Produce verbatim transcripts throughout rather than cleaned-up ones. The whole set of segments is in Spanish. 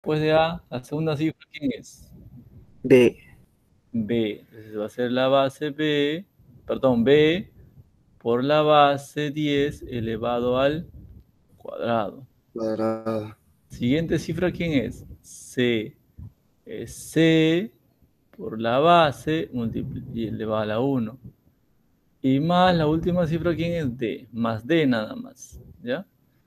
después de A, la segunda cifra, ¿quién es? B. B. Entonces va a ser la base B, perdón, B por la base diez elevado al cuadrado. Cuadrado. Siguiente cifra, ¿quién es? C. Es C por la base y elevado a la uno. Y más la última cifra, ¿quién es? D. Más D nada más. ¿Ya?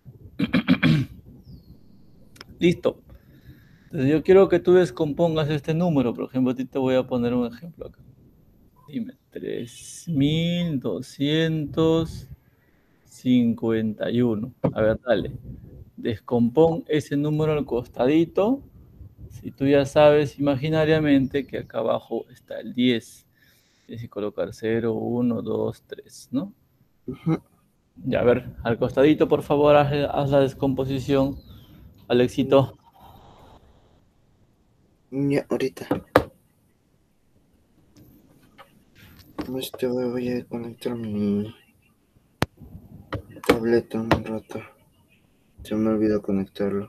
Listo. Entonces yo quiero que tú descompongas este número. Por ejemplo, a ti te voy a poner un ejemplo acá. Dime, tres mil doscientos cincuenta y uno. A ver, dale. Descompón ese número al costadito. Si tú ya sabes imaginariamente que acá abajo está el diez. Tienes que colocar cero, uno, dos, tres, ¿no? Ujú. Ya, a ver, al costadito, por favor, haz, haz la descomposición, Alexito. Ya, ahorita. Este voy a conectar mi tableta un rato. Se me olvidó conectarlo.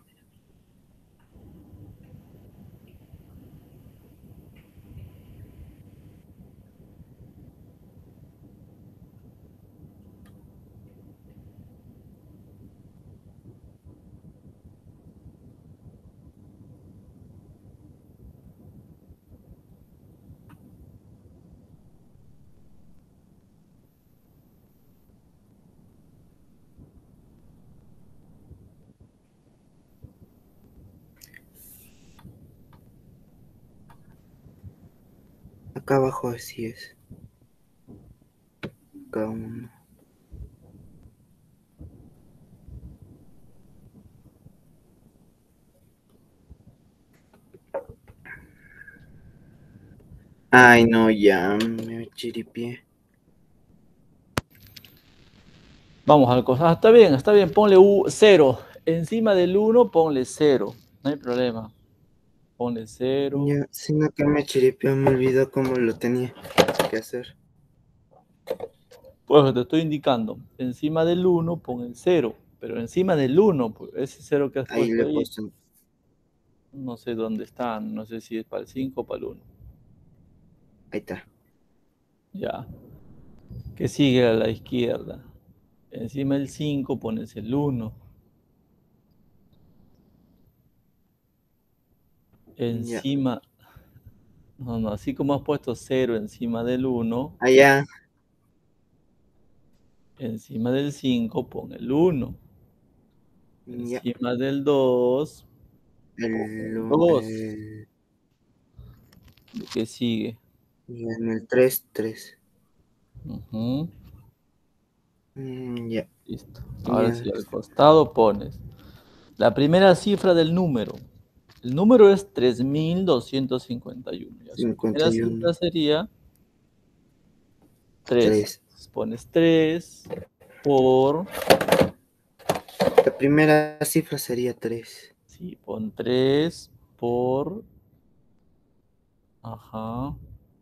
Acá abajo así es. Acá uno. Ay, no, ya me chiripié. Vamos al costado. Ah, está bien, está bien, ponle cero. Encima del uno, ponle cero. No hay problema. Ponle cero. Ya, sino que me chiripió, me olvidó cómo lo tenía que hacer. Pues te estoy indicando. Encima del uno, pon el cero. Pero encima del uno, pues, ese cero que has Ahí puesto le he ahí, puesto. no sé dónde está. No sé si es para el cinco o para el uno. Ahí está. Ya. ¿Qué sigue a la izquierda? Encima del cinco pones el uno. Ya. Encima, no, no, así como has puesto cero encima del uno, Allá. encima del cinco pon el uno. Ya. Encima del dos pon El, el dos. el, ¿De qué sigue? y en el tres tres. Ujú. Mm, ya. Listo. Ahora Ya. sí, al costado pones la primera cifra del número. El número es tres mil doscientos cincuenta y uno. Ya, su cincuenta primera y cifra uno sería tres. tres. Pones tres por... La primera cifra sería tres. Sí, pon tres por... Ajá.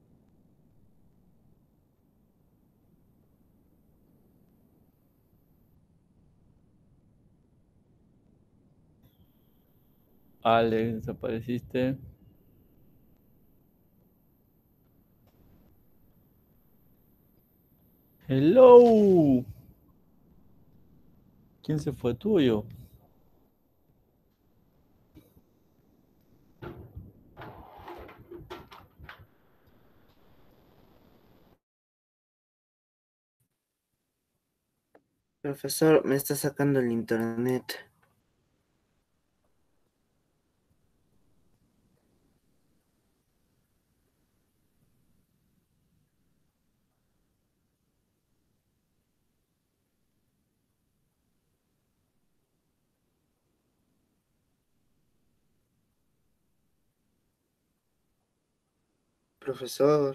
Alex, desapareciste. Hello. ¿Quién se fue tuyo? Profesor, me está sacando el internet. Profesor.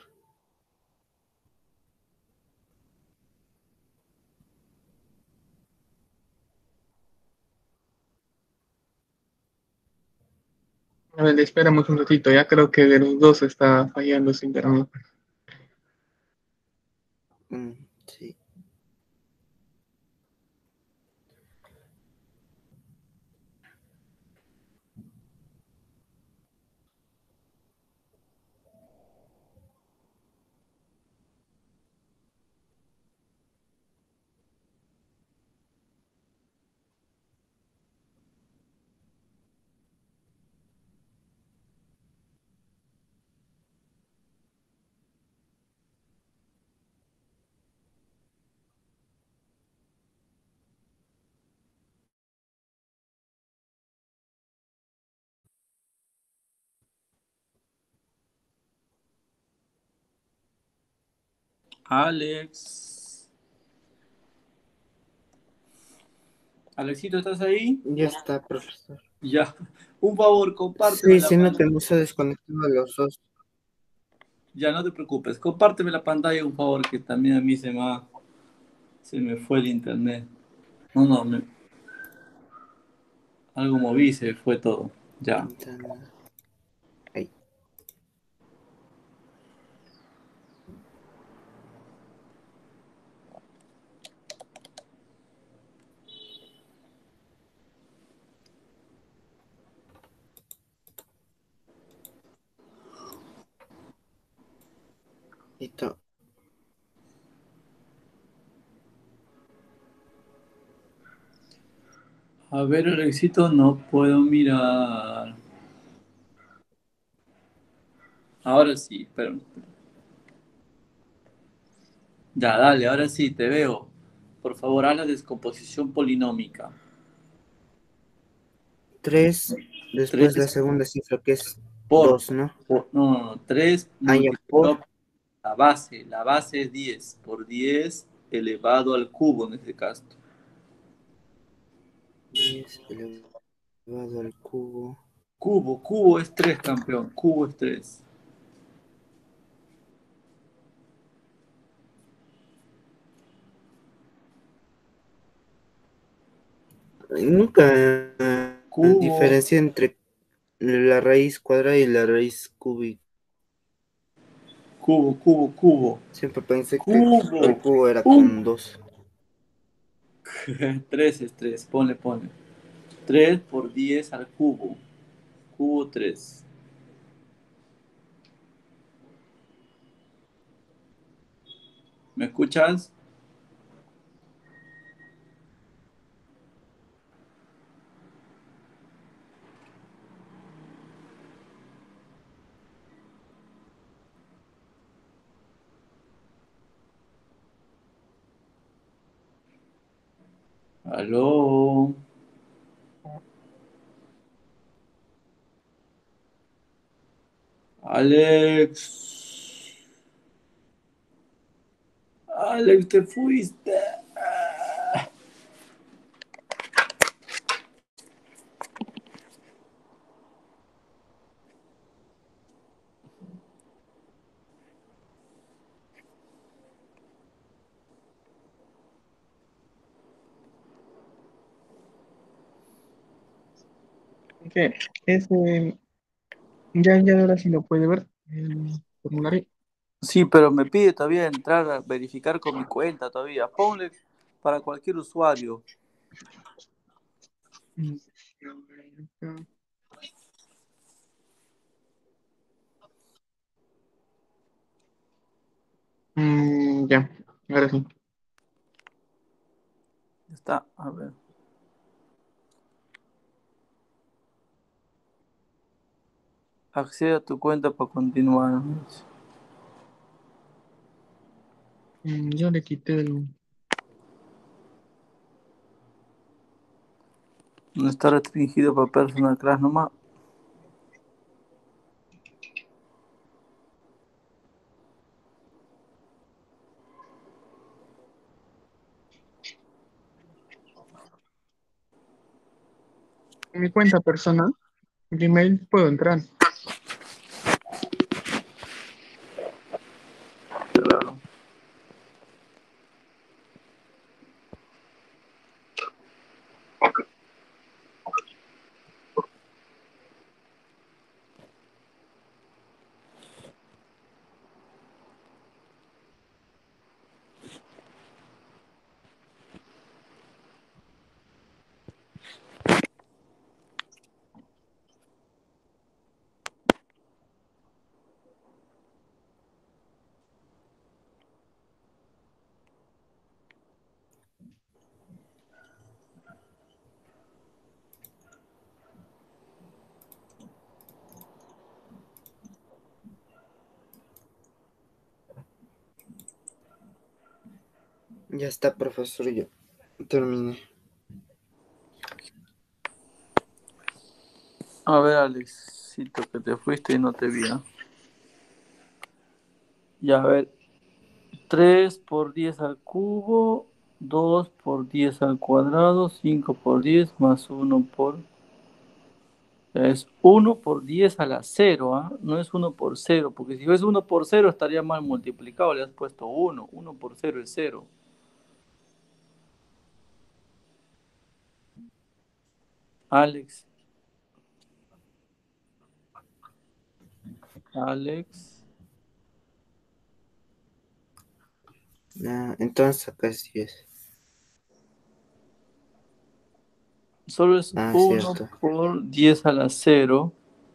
A ver, esperamos un ratito, ya creo que de los dos está fallando su internet. Mm, sí. Alex. Alexito, ¿estás ahí? Ya está, profesor. Ya. Un favor, compárteme Sí, la sino que pantalla. no se desconectado los dos. Ya, no te preocupes. Compárteme la pantalla, un favor, que también a mí se me, ha- se me fue el internet. No, no, me- algo moví, se fue todo. Ya. Ventana. Ahí. Listo. A ver, Alexito, no puedo mirar. Ahora sí, pero. Ya, dale, ahora sí, te veo. Por favor, haz la descomposición polinómica. Tres, después la Tres segunda cifra que es por, dos, ¿no? por- no, no, no, tres Ah, ya, por multiplicado por la base. La base es diez por diez elevado al cubo en este caso. diez elevado al cubo. Cubo, cubo es tres, campeón. Cubo es tres. Nunca eh, Cubo, diferencia entre la raíz cuadrada y la raíz cúbica. cubo, cubo, cubo. Siempre pensé que el Cubo. cubo era con Cubo. dos. tres es tres. Ponle, ponle. tres por diez al cubo. Cubo tres. ¿Me escuchas? Aló. Alex. Alex, te fuiste. Que ese, ya, ya ahora sí lo puede ver, el formulario. Sí, pero me pide todavía entrar a verificar con mi cuenta todavía. Ponle para cualquier usuario. Mm, a ver, acá. Mm, ya, ahora sí. Ya está, a ver. Accede a tu cuenta para continuar. Mm, yo le quité el. No está restringido para personal class nomás. En mi cuenta personal, Gmail, puedo entrar. Claro. Ya está, profesor, yo terminé. A ver, Alexito, que te fuiste y no te vi. ¿No? Ya, a ver. tres por diez al cubo, dos por diez al cuadrado, cinco por diez más uno por... Es uno por diez a la cero, ¿ah? No es uno por cero, porque si es uno por cero estaría mal multiplicado, le has puesto uno. uno por cero es cero. Alex. Alex. Ah, entonces acá es diez. Solo es Ah, uno cierto. por diez a la cero.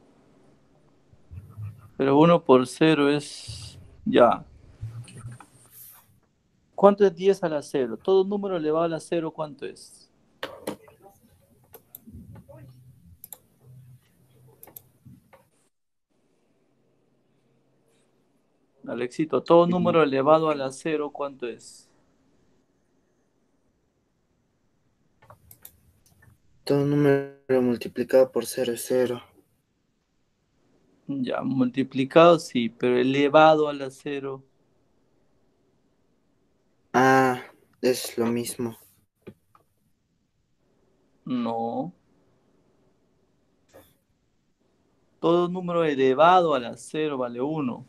Pero uno por cero es... Ya. ¿Cuánto es diez a la cero? Todo número elevado a la cero, ¿cuánto es? Alexito, todo número elevado a la cero, ¿cuánto es? Todo número multiplicado por cero es cero. Ya, multiplicado sí, pero elevado a la cero. Ah, es lo mismo. No. Todo número elevado a la cero vale uno.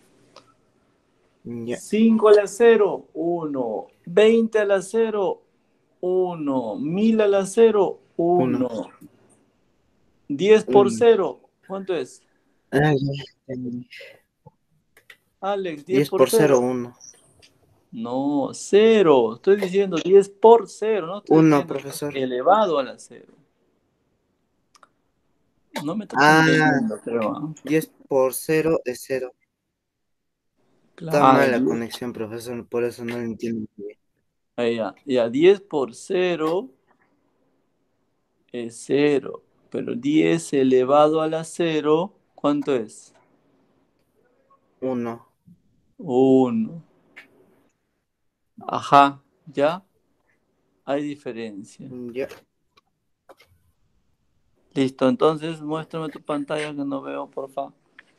Ya, cinco a la cero, uno. veinte a la cero, uno. mil a la cero, uno. uno. diez por Uno. cero, ¿cuánto es? Ah, ya. entendí. Alex, diez diez por por cero, cero. uno. No, cero. Estoy diciendo diez por cero, no estoy Uno, diciendo profesor. elevado a la cero. No me estás Ah, entendiendo, creo. ¿Ah? diez por cero es cero. Está Claro, mala diez. conexión, profesor, por eso no lo entiendo muy bien. Ahí ya, ya, diez por cero es cero. Pero diez elevado a la cero, ¿cuánto es? Uno. Uno. Ajá, ¿ya? Hay diferencia. Ya. Listo, entonces muéstrame tu pantalla que no veo, por favor.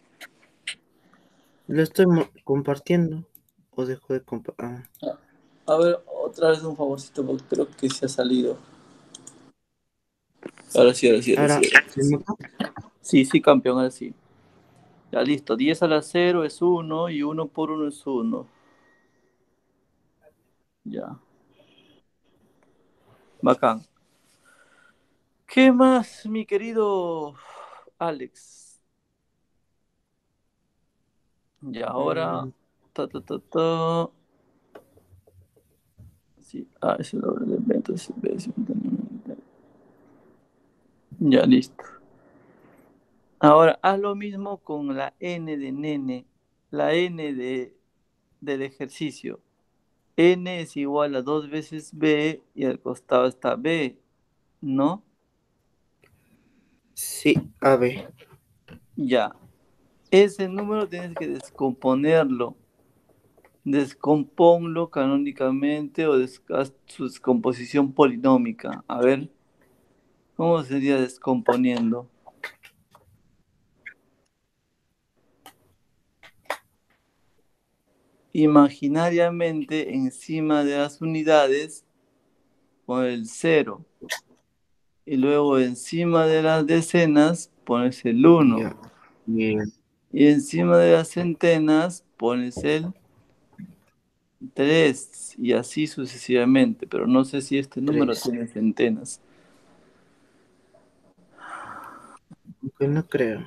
Lo estoy mo- compartiendo. O dejo de compartir. Ah. A ver, otra vez un favorcito, porque creo que se ha salido. Ahora sí, ahora sí, ahora sí. Ahora, Ahora ¿se sí, nota? sí, sí, campeón, ahora sí. Ya listo, diez a la cero es uno y uno por uno es uno. Ya, bacán. ¿Qué más, mi querido Alex? Y ahora... Mm, Ta, ta, ta, ta. Sí, ah, ese doble elemento. Sí, ve, sí, ya, listo. Ahora, haz lo mismo con la n de nene, la n de, del ejercicio. N es igual a dos veces b y al costado está b, ¿no? sí, a ver. Ya. Ese número tienes que descomponerlo. Descomponlo canónicamente o des- haz su descomposición polinómica. A ver, ¿cómo sería descomponiendo? Imaginariamente encima de las unidades pon el cero y luego encima de las decenas pones el uno Ya. Bien. y encima de las centenas pones el tres y así sucesivamente, pero no sé si este número Tres. tiene centenas. Aunque no creo.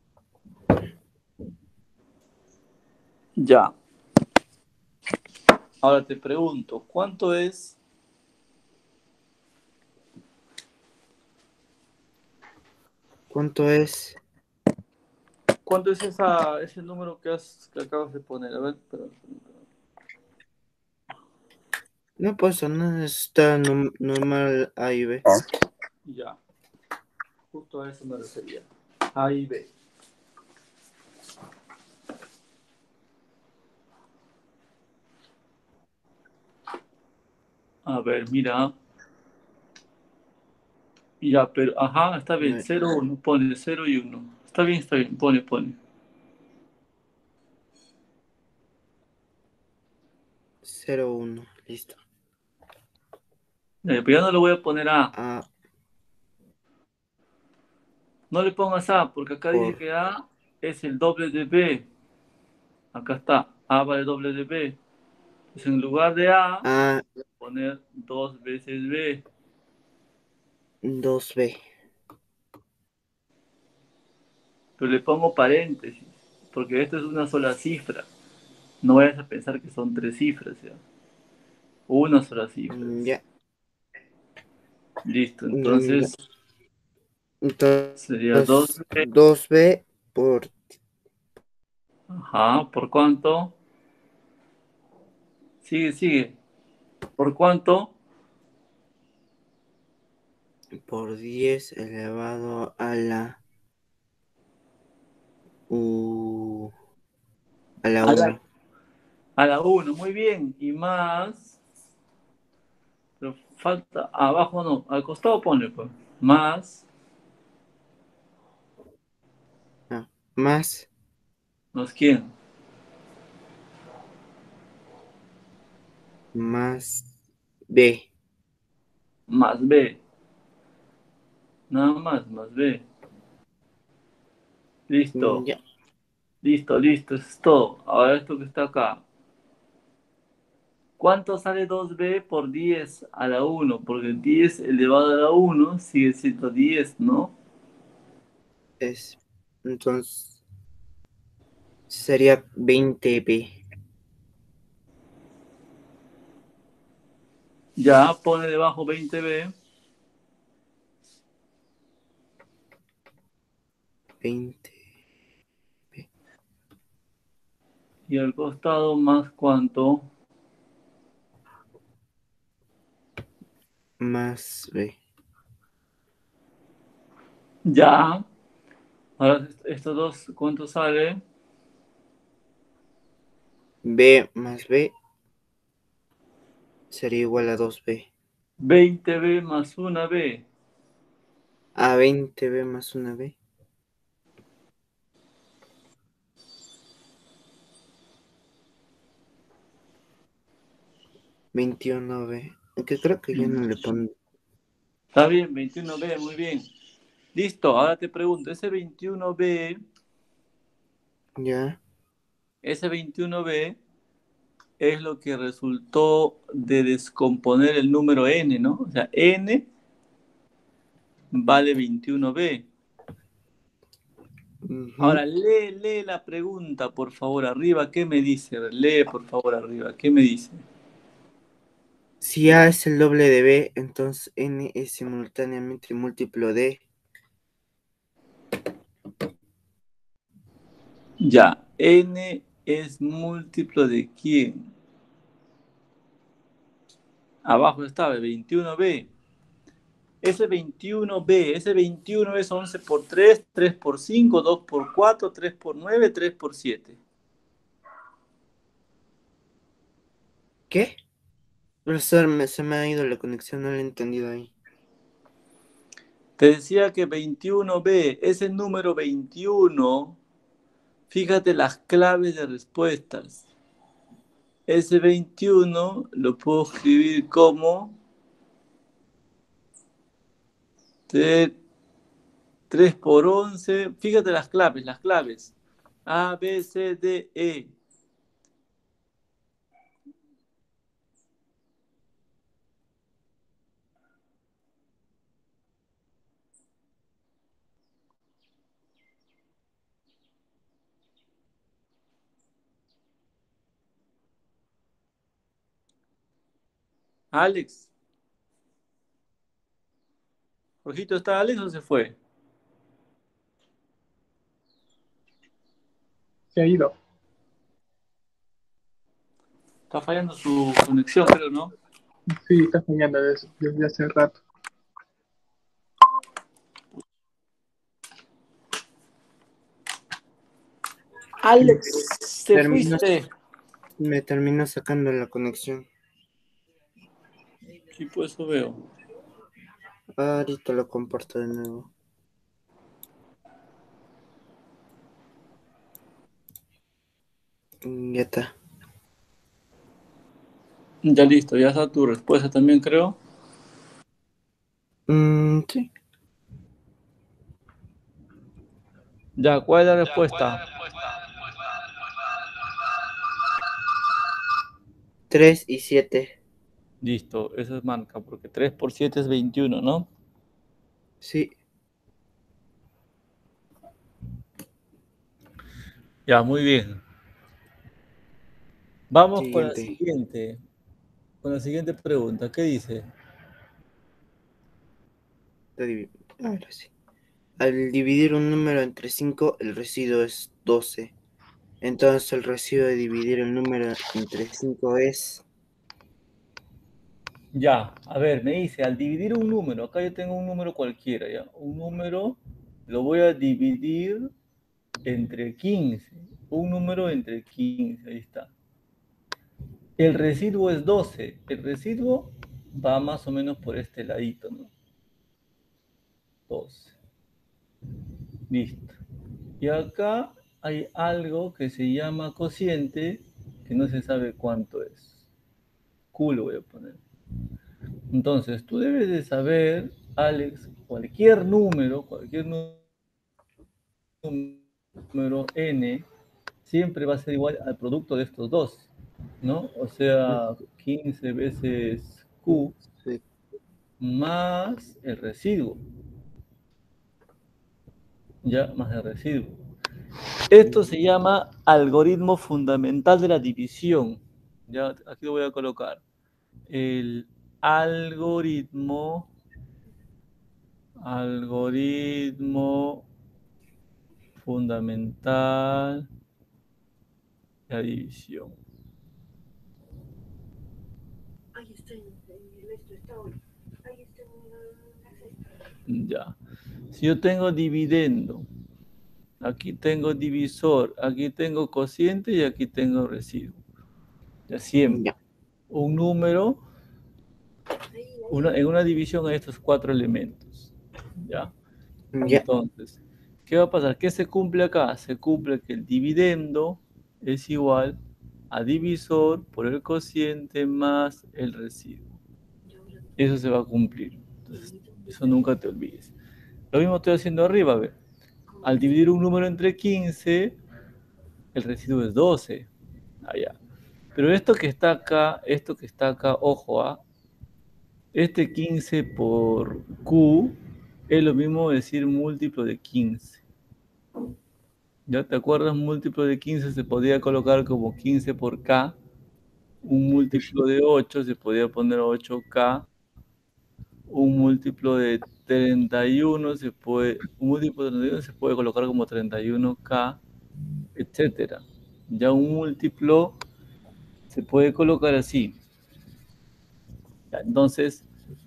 Ya, ahora te pregunto, ¿cuánto es, ¿Cuánto es? cuánto es esa, ese número que, has, que acabas de poner? A ver, pero, No, pues no está nom- normal A y B. ya, justo a eso me refería. A y B. A ver, mira. Ya, pero, ajá, está A bien, ver, cero uno pone cero y uno. Está bien, está bien, pone, pone. cero uno, listo. Eh, pero ya no le voy a poner A. A No le pongas A, porque acá dice por que A es el doble de B. Acá está, A vale doble de B. Entonces en lugar de A, A voy a poner dos veces B. dos b. Pero le pongo paréntesis, porque esto es una sola cifra. No vayas a pensar que son tres cifras, ¿ya? Una sola cifra. Mm, Ya. Listo, Mm, ya. entonces sería dos Entonces, b. dos b por, Ajá, ¿por cuánto? Sigue, sigue. ¿Por cuánto? por diez elevado a la U, a la A la, uno. a la uno, muy bien. Y más, pero falta, abajo no, al costado pone, pues. Más, Ah, más, ¿más quién? más B. Más B. Nada más, más B. Mm, Listo, Ya. listo, listo, eso es todo. Ahora esto que está acá. ¿Cuánto sale dos b por diez a la uno? Porque diez elevado a la uno sigue siendo diez, ¿no? Es, entonces, sería veinte b. Ya pone debajo veinte b veinte b y al costado más cuánto. más B. Ya. Ahora estos dos, ¿cuánto sale? B más B sería igual a dos b. veinte b más una b. A veinte b más una b. veintiuno b. Aunque creo que ya no le pongo. Está bien, veintiuno b, muy bien. Listo, ahora te pregunto, ese veintiuno b, Ya. ese veintiuno b es lo que resultó de descomponer el número n, ¿no? O sea, n vale veintiuno b. Ujú. Ahora, lee, lee la pregunta, por favor, arriba. ¿Qué me dice? A ver, lee, por favor, arriba. ¿Qué me dice? Si A es el doble de B, entonces N es simultáneamente múltiplo de. Ya, n es múltiplo de quién. Abajo estaba el veintiuno b. Ese veintiuno b, ese veintiuno es once por tres, tres por cinco, dos por cuatro, tres por nueve, tres por siete. ¿Qué? Profesor, me- se me ha ido la conexión, no lo he entendido ahí. Te decía que veintiuno b, ese número veintiuno, fíjate las claves de respuestas. Ese veintiuno lo puedo escribir como tres por once. Fíjate las claves, las claves. A, B, C, D, E. Alex. Rojito, ¿está Alex o se fue? Se ha ido. Está fallando su conexión, pero no. Sí, está fallando desde, desde hace rato. Alex, te Termino, fuiste. me termino sacando la conexión. Sí, pues eso veo. Ahorita lo comparto de nuevo. Mm, Ya está. Ya listo, ya está tu respuesta también, creo. Mm, sí. Ya, ¿cuál es la respuesta? tres y siete. Listo, eso es marca, porque tres por siete es veintiuno, ¿no? Sí. Ya, muy bien. Vamos con la Siguiente. siguiente. Con la siguiente pregunta. ¿Qué dice? Está divi- Ahora sí. Al dividir un número entre cinco, el residuo es doce. Entonces el residuo de dividir el número entre cinco es... Ya, a ver, me dice, al dividir un número, acá yo tengo un número cualquiera, ¿ya? Un número lo voy a dividir entre quince. Un número entre quince, ahí está. El residuo es doce. El residuo va más o menos por este ladito, ¿no? doce. Listo. Y acá hay algo que se llama cociente, que no se sabe cuánto es. Q lo voy a poner. Entonces, tú debes de saber, Alex, cualquier número, cualquier número n, siempre va a ser igual al producto de estos dos, ¿no? O sea, quince veces Q Sí. más el residuo, ya, más el residuo. Esto se llama algoritmo fundamental de la división. Ya, aquí lo voy a colocar. El algoritmo, algoritmo fundamental de la división. Ahí está en el esto está hoy. Ahí está en la cesta. Ya. Si yo tengo dividendo, aquí tengo divisor, aquí tengo cociente y aquí tengo residuo. Ya siempre. Ya. Un número, una, en una división hay estos cuatro elementos. ¿Ya? Ya. Entonces, ¿qué va a pasar? ¿Qué se cumple acá? Se cumple que el dividendo es igual a divisor por el cociente más el residuo. Eso se va a cumplir. Entonces, eso nunca te olvides. Lo mismo estoy haciendo arriba, a ver. Al dividir un número entre quince, el residuo es doce. Allá. Pero esto que está acá, esto que está acá, ojo, ¿ah? Este quince por Q es lo mismo decir múltiplo de quince. ¿Ya te acuerdas? Múltiplo de quince se podía colocar como quince por K. Un múltiplo de ocho se podía poner ocho K. Un múltiplo de treinta y uno se puede, un múltiplo de treinta y uno se puede colocar como treinta y uno K, etcétera. Ya un múltiplo se puede colocar así. Entonces,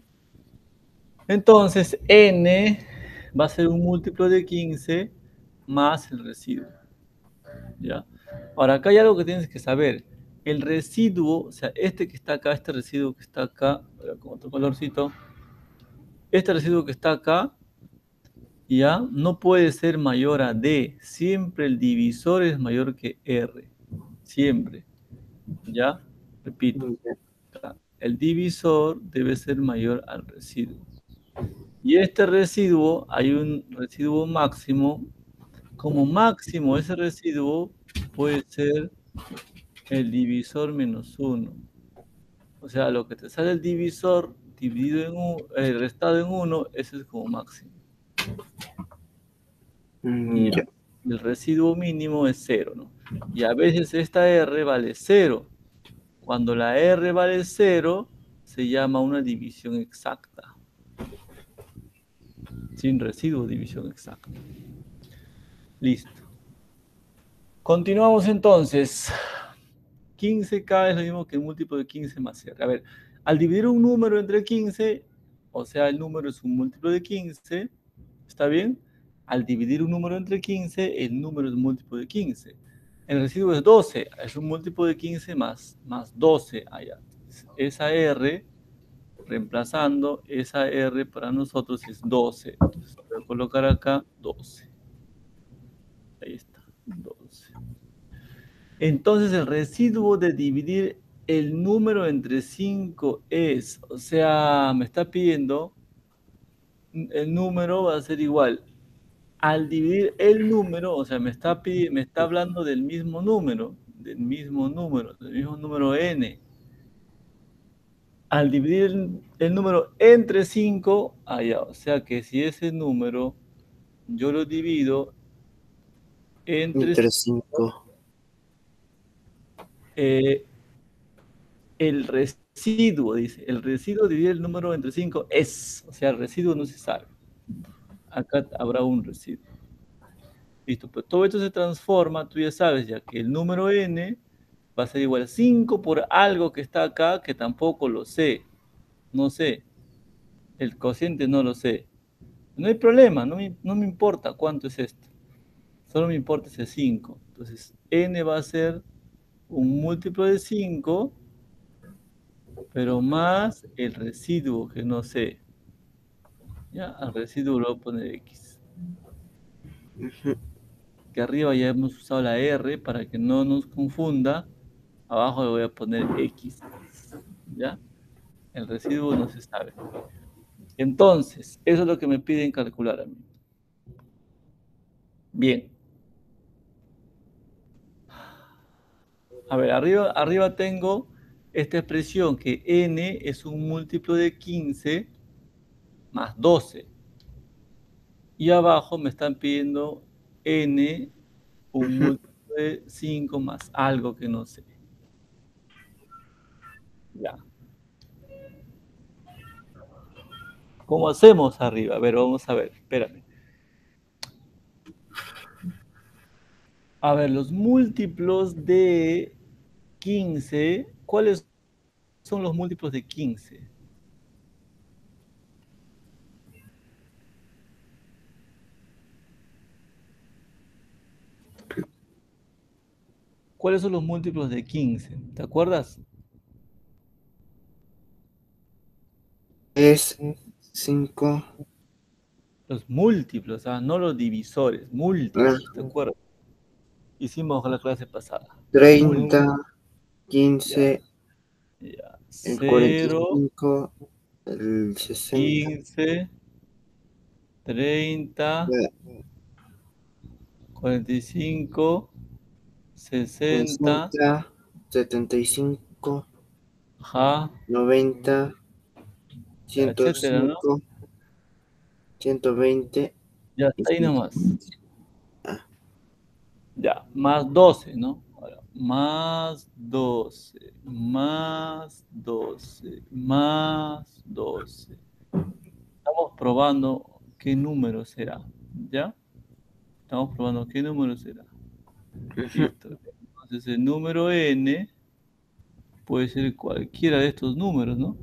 entonces n va a ser un múltiplo de quince más el residuo. ¿Ya? Ahora, acá hay algo que tienes que saber. El residuo, o sea, este que está acá, este residuo que está acá, con otro colorcito, este residuo que está acá, ya, no puede ser mayor a D. Siempre el divisor es mayor que R. Siempre. ¿Ya? Repito. El divisor debe ser mayor al residuo. Y este residuo, hay un residuo máximo. Como máximo ese residuo puede ser el divisor menos uno. O sea, lo que te sale el divisor dividido en uno, eh, restado en uno, ese es como máximo. Y Ya. el residuo mínimo es cero, ¿no? Y a veces esta R vale cero. Cuando la R vale cero, se llama una división exacta. Sin residuo, división exacta. Listo. Continuamos entonces. quince K es lo mismo que el múltiplo de quince más R. A ver, al dividir un número entre quince, o sea, el número es un múltiplo de quince, ¿está bien? Al dividir un número entre quince, el número es un múltiplo de quince. El residuo es doce, es un múltiplo de quince más, más doce allá. Esa R, reemplazando, esa R para nosotros es doce. Entonces voy a colocar acá doce. Ahí está, doce. Entonces el residuo de dividir el número entre cinco es, o sea, me está pidiendo, el número va a ser igual. Al dividir el número, o sea, me está, me está hablando del mismo número, del mismo número, del mismo número n. Al dividir el, el número entre cinco, allá, o sea que si ese número yo lo divido entre, Entre cinco. Eh, el residuo, dice, el residuo dividir el número entre cinco es, o sea, el residuo no se sabe. Acá habrá un residuo. Listo, pues todo esto se transforma, tú ya sabes ya que el número n va a ser igual a cinco por algo que está acá, que tampoco lo sé. No sé. El cociente no lo sé. No hay problema, no me, no me importa cuánto es esto. Solo me importa ese cinco. Entonces, n va a ser un múltiplo de cinco, pero más el residuo que no sé. Ya, al residuo le voy a poner x. Ujú. Que arriba ya hemos usado la r para que no nos confunda. Abajo le voy a poner x. ¿Ya? El residuo no se sabe. Entonces, eso es lo que me piden calcular a mí. Bien. A ver, arriba, arriba tengo esta expresión que n es un múltiplo de quince más doce. Y abajo me están pidiendo n un múltiplo de cinco más algo que no sé. Ya. ¿Cómo hacemos arriba? A ver, vamos a ver, espérame. A ver, los múltiplos de quince, ¿cuáles son los múltiplos de quince? ¿Cuáles son los múltiplos de quince? ¿Te acuerdas? Es cinco. Los múltiplos, ah, no los divisores, múltiplos, ¿te acuerdas? Hicimos la clase pasada. treinta, Ya, quince, ya. el cuarenta y cero, cinco, el sesenta, quince, treinta, la cuarenta y cinco, sesenta, sesenta, setenta y cinco, ajá, noventa, ya, ciento etcétera, ¿no? cinco, ciento veinte Ya y está ahí ciento nomás. quince. Ah, Ya, más doce, ¿no? Ahora, más doce, más doce, más doce. Estamos probando qué número será, ¿ya? Estamos probando qué número será. ujú. Listo. Entonces el número n puede ser cualquiera de estos números, ¿no?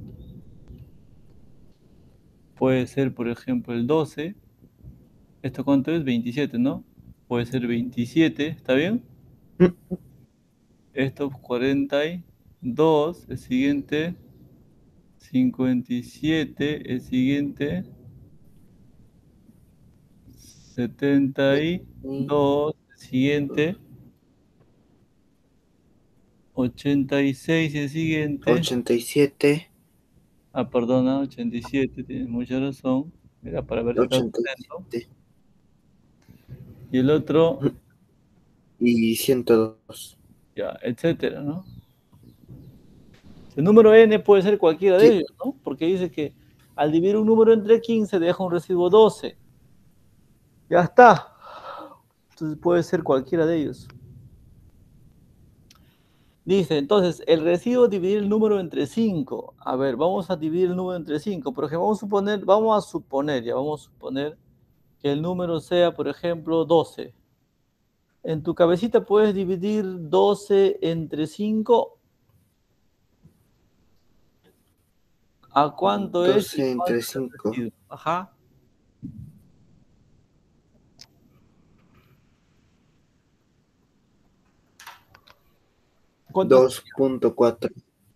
Puede ser, por ejemplo, el doce. ¿Esto cuánto es? veintisiete, ¿no? Puede ser veintisiete, ¿está bien? Esto cuarenta y dos, el siguiente cincuenta y siete, el siguiente setenta y dos, el siguiente ochenta y seis, el siguiente, ochenta y siete, ah, perdona, ochenta y siete, tienes mucha razón, era para ver si estás ochenta y atento, siete y el otro, y ciento dos. ya, etcétera, ¿no? El número n puede ser cualquiera de Sí, ellos, ¿no? Porque dice que al dividir un número entre quince deja un residuo doce. Ya está. Entonces puede ser cualquiera de ellos. Dice, entonces, el residuo dividir el número entre cinco. A ver, vamos a dividir el número entre cinco. Por ejemplo, vamos a suponer, vamos a suponer, ya vamos a suponer que el número sea, por ejemplo, doce. En tu cabecita puedes dividir doce entre cinco. ¿A cuánto es y doce cuánto entre es el cinco, residuo? Ajá. ¿Cuánto es? dos punto cuatro.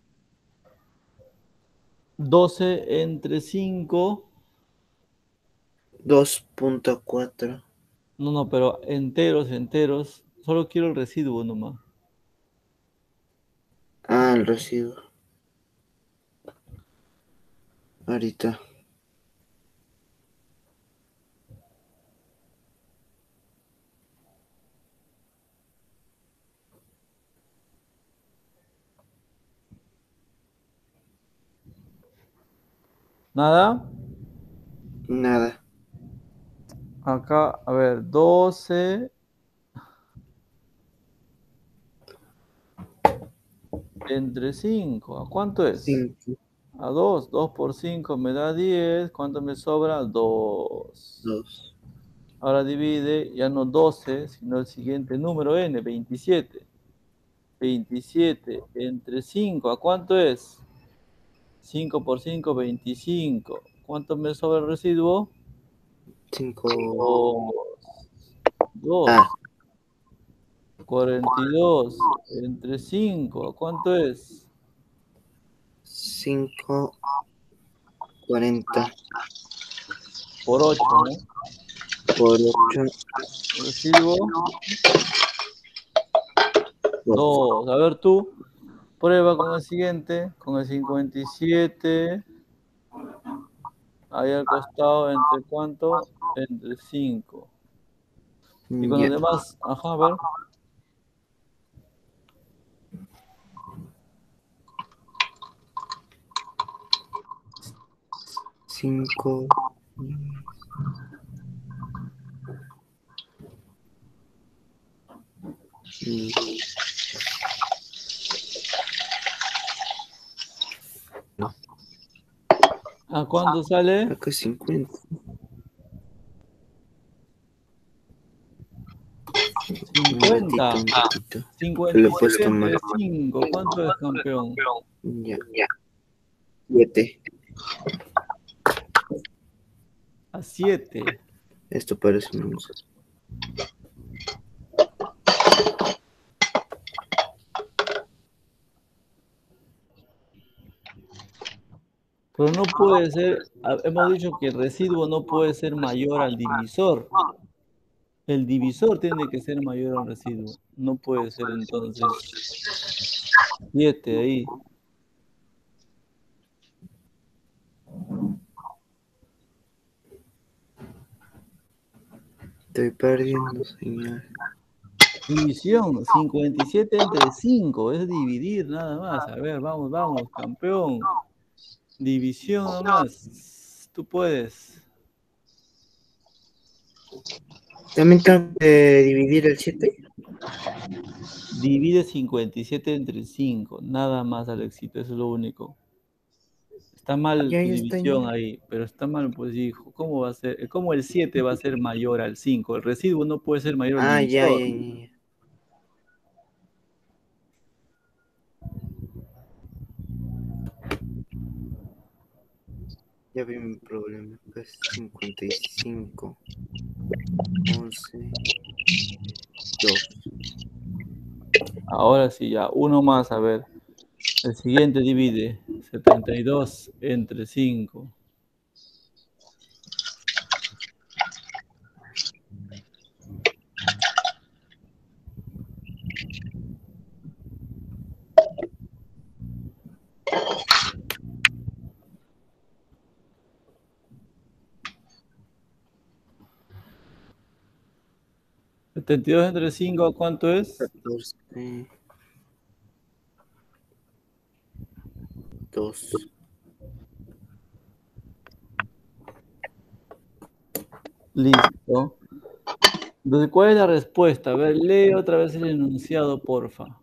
doce entre cinco. dos punto cuatro. No, no, pero enteros, enteros. Solo quiero el residuo nomás. Ah, el residuo. Ahorita. ¿Nada? Nada. Acá, a ver, doce entre cinco. ¿A cuánto es? cinco, A dos. dos por cinco me da diez. ¿Cuánto me sobra? dos. dos. Ahora divide, ya no doce, sino el siguiente número n, veintisiete. veintisiete entre cinco. ¿A cuánto es? cinco por cinco, veinticinco. ¿Cuánto me sobra el residuo? cinco. dos. Ah, cuarenta y dos entre cinco. ¿Cuánto es? cinco, cuarenta Por ocho, ¿no? por ocho, Residuo dos. dos. A ver tú, prueba con el siguiente, con el cincuenta y siete. Ahí al costado, ¿entre cuánto? Entre cinco. Y con los Ya. demás, ajá, a ver. cinco. ¿A cuánto sale? Acá cincuenta. Un cincuenta. ratito, un ratito. Que cincuenta lo y he siete puesto mal. entre cinco. ¿Cuánto es, campeón? Ya. siete. A siete. Esto parece un once. Pero no puede ser, a- hemos dicho que el residuo no puede ser mayor al divisor. El divisor tiene que ser mayor al residuo. No puede ser entonces siete ahí. Estoy perdiendo señal. División, cincuenta y siete entre cinco, es dividir nada más. A ver, vamos, vamos, campeón. División nada más. Tú puedes. ¿También tengo que dividir el siete? Divide cincuenta y siete entre cinco, nada más, Alexito, eso es lo único. Está mal Ya, tu ya está. división Ya. ahí, pero está mal, pues hijo. ¿Cómo va a ser? ¿Cómo el siete va a ser mayor al cinco? El residuo no puede ser mayor al Ah, ya, divisor. ya, ya. Ya, ya vi mi problema. Acá es cincuenta y cinco. once. dos. Ahora sí, ya, uno más, a ver. El siguiente divide setenta y dos entre cinco. setenta y dos entre cinco, ¿cuánto es? catorce. dos. Listo. Entonces, ¿cuál es la respuesta? A ver, lee otra vez el enunciado, porfa.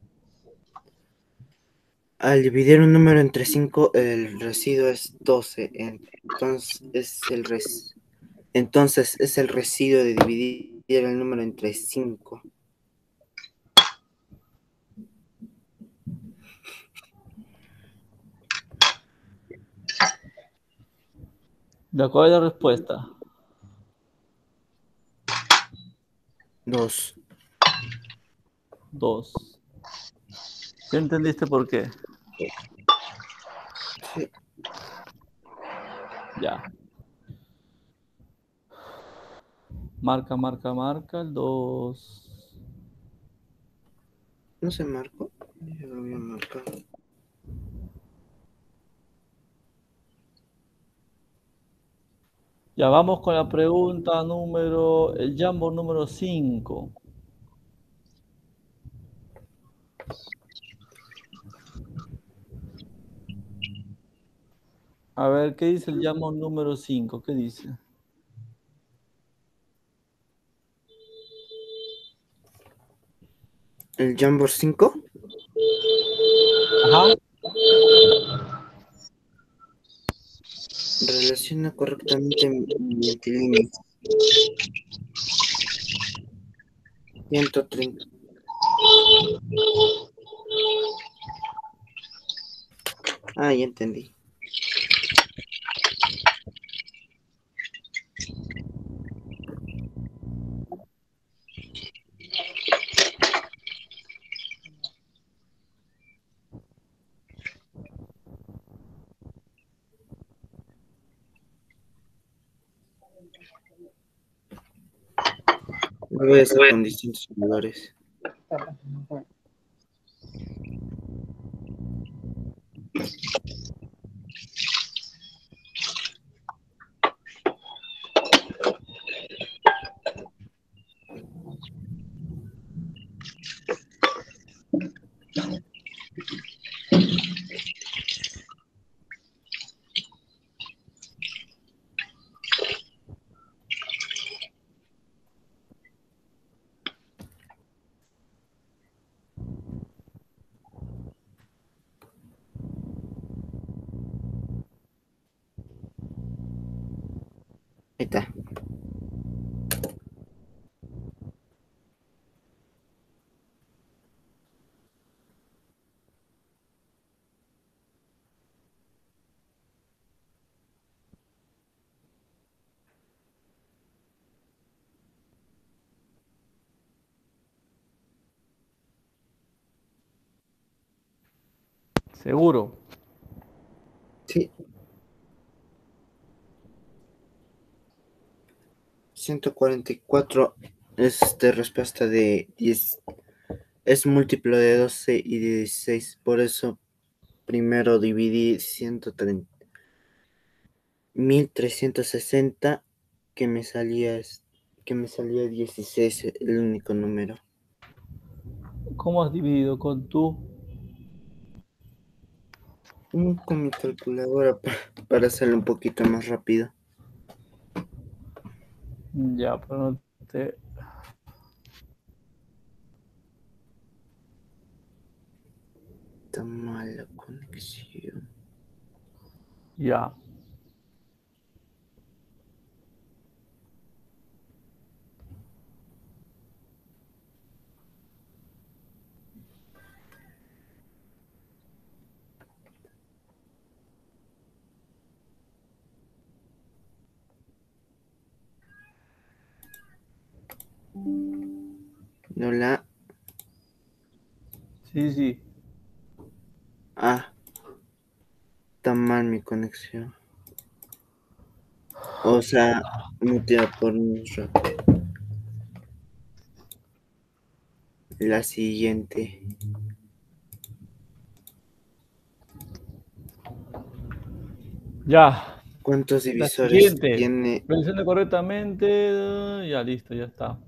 Al dividir un número entre cinco, el residuo es doce. Entonces es el res... Entonces es el residuo de dividir el número entre cinco. ¿De cuál es la respuesta? dos. Dos. ¿Ya entendiste por qué? Sí. Ya. Marca, marca, marca, el dos. ¿No se marcó? Ya lo voy a marcar. Ya vamos con la pregunta número, el Jambo número cinco. A ver, ¿qué dice el Jambo número cinco? ¿Qué dice? ¿El Jamboard cinco? Ajá. Relaciona correctamente multilíneas. ciento treinta. Ah, ya entendí. Lo voy a hacer con distintos colores. Ahí está. Seguro. Sí. ciento cuarenta y cuatro es de respuesta de diez. Es múltiplo de doce y de dieciséis. Por eso primero dividí ciento treinta. mil trescientos sesenta que me salía que me salía dieciséis, el único número. ¿Cómo has dividido con tú? Mm, Con mi calculadora pa- para hacerlo un poquito más rápido. Ya, pero no te... Está mala conexión. Ya. No la. Sí, sí. Ah, está mal mi conexión. O sea, mutea por un rato. La siguiente. Ya. ¿Cuántos La divisores siguiente. tiene? Menciona correctamente. Ya, listo, ya está.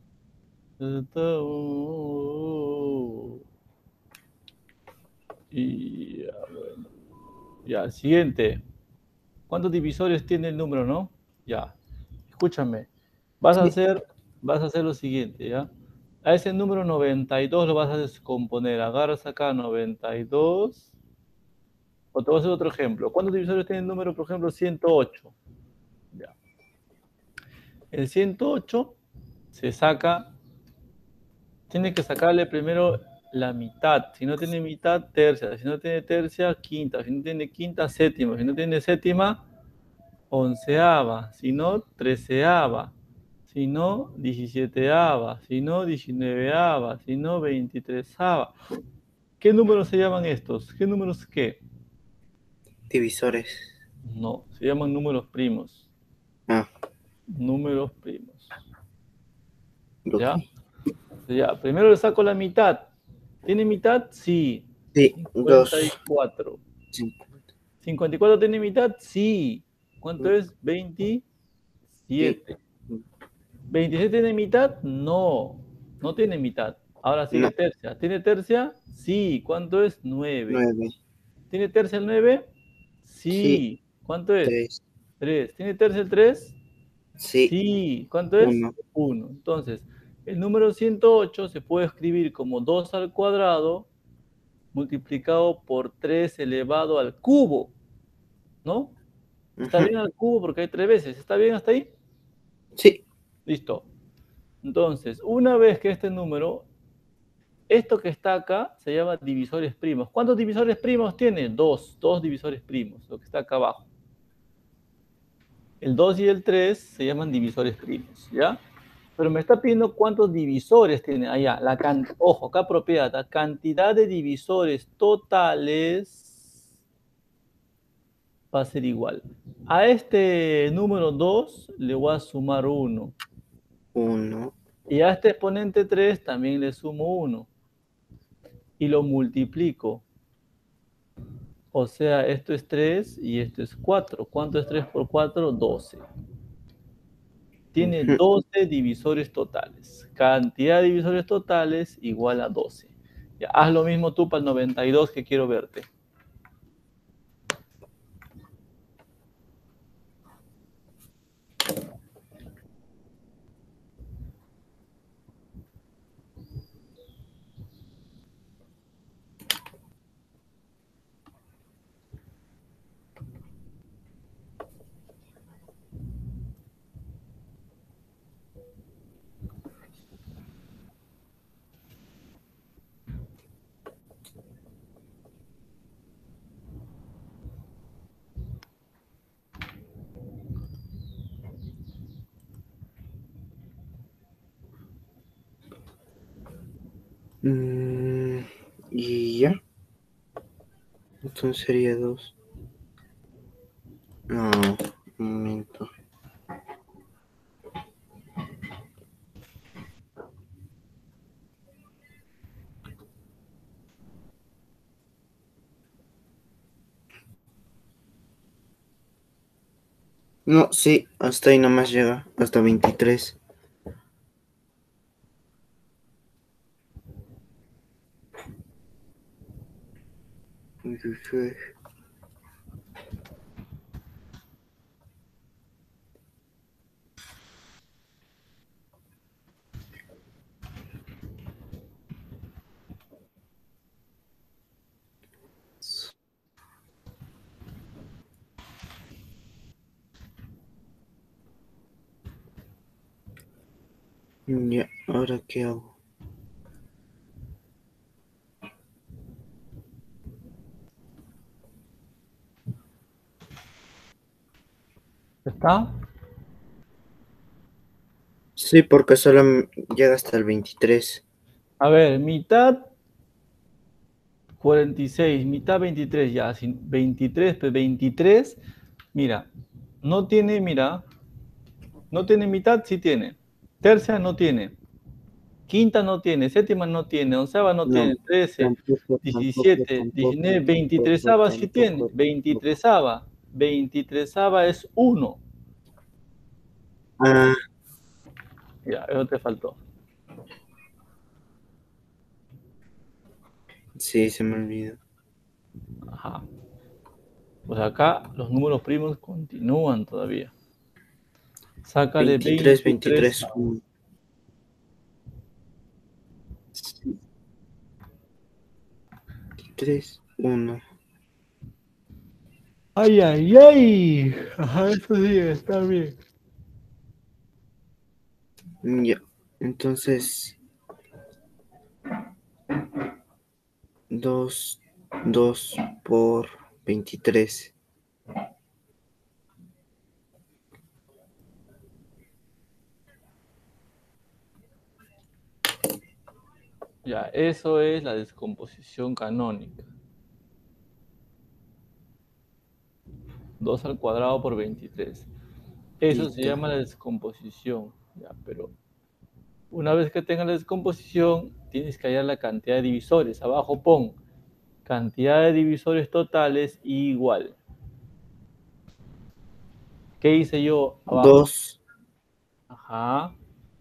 Y ya, bueno. Ya, siguiente. ¿Cuántos divisores tiene el número, no? Ya. Escúchame. Vas a Sí. hacer, vas a hacer lo siguiente, ¿ya? A ese número noventa y dos lo vas a descomponer. Agarras acá noventa y dos. O te voy a hacer otro ejemplo. ¿Cuántos divisores tiene el número, por ejemplo, ciento ocho? Ya. El ciento ocho se saca, tiene que sacarle primero la mitad. Si no tiene mitad, tercia. Si no tiene tercia, quinta. Si no tiene quinta, séptima. Si no tiene séptima, onceava. Si no, treceava. Si no, diecisieteava. Si no, diecinueveava. Si no, veintitresava. ¿Qué números se llaman estos? ¿Qué números qué? Divisores. No, se llaman números primos. Ah, Números primos. ok. ¿Ya? Ya, primero le saco la mitad. ¿Tiene mitad? Sí. Sí, dos. cincuenta y cuatro. cinco. ¿cincuenta y cuatro tiene mitad? Sí. ¿Cuánto es? veintisiete. ¿veintisiete tiene mitad? No, no tiene mitad. Ahora sigue No, tercia. ¿Tiene tercia? Sí. ¿Cuánto es? nueve. nueve. ¿Tiene tercia el nueve? Sí, Sí. ¿Cuánto es? tres. tres. ¿Tiene tercia el tres? Sí, Sí. ¿Cuánto es? uno. uno. Entonces, el número ciento ocho se puede escribir como dos al cuadrado multiplicado por tres elevado al cubo, ¿no? Está Ujú. bien al cubo porque hay tres veces. ¿Está bien hasta ahí? Sí, Listo. Entonces, una vez que este número, esto que está acá, se llama divisores primos. ¿Cuántos divisores primos tiene? Dos, dos divisores primos, lo que está acá abajo. El dos y el tres se llaman divisores primos, ¿ya? Pero me está pidiendo cuántos divisores tiene allá. La can... Ojo, acá propiedad, la cantidad de divisores totales va a ser igual. A este número dos le voy a sumar uno. uno. Y a este exponente tres también le sumo uno. Y lo multiplico. O sea, esto es tres y esto es cuatro. ¿Cuánto es tres por cuatro? doce. Tiene Ujú. doce divisores totales. Cantidad de divisores totales igual a doce. Ya, haz lo mismo tú para el noventa y dos que quiero verte. Mm, y ya. Entonces sería dos. No, un momento. No, sí, hasta ahí nomás llega, hasta veintitrés. Ya, ¿ahora qué hago? ¿Está? Sí, porque solo m- llega hasta el veintitrés. A ver, mitad cuarenta y seis, mitad veintitrés, ya, sin- veintitrés, pues veintitrés, mira, no tiene, mira, no tiene mitad, sí tiene. Tercia no tiene. Quinta no tiene, séptima no tiene, onceava no No, tiene, trece, tampoco, tampoco, diecisiete, tampoco, diecinueve, tampoco, veintitresava sí tiene, tampoco, tampoco. veintitresava, veintitresava es uno. Ah, Ya, eso te faltó. sí, se me olvidó. Ajá. Pues acá los números primos continúan todavía. Sácale veintitrés, veintitrés. veintitrés, uno. veintitrés, uno. Ay, ay, ay. Ajá, eso sí, está bien. Ya, entonces, dos, dos por veintitrés. Ya, eso es la descomposición canónica. dos al cuadrado por veintitrés. Eso se Listo. llama la descomposición. Ya, pero Una vez que tengas la descomposición, tienes que hallar la cantidad de divisores. Abajo pon cantidad de divisores totales igual. ¿Qué hice yo abajo? dos Ajá.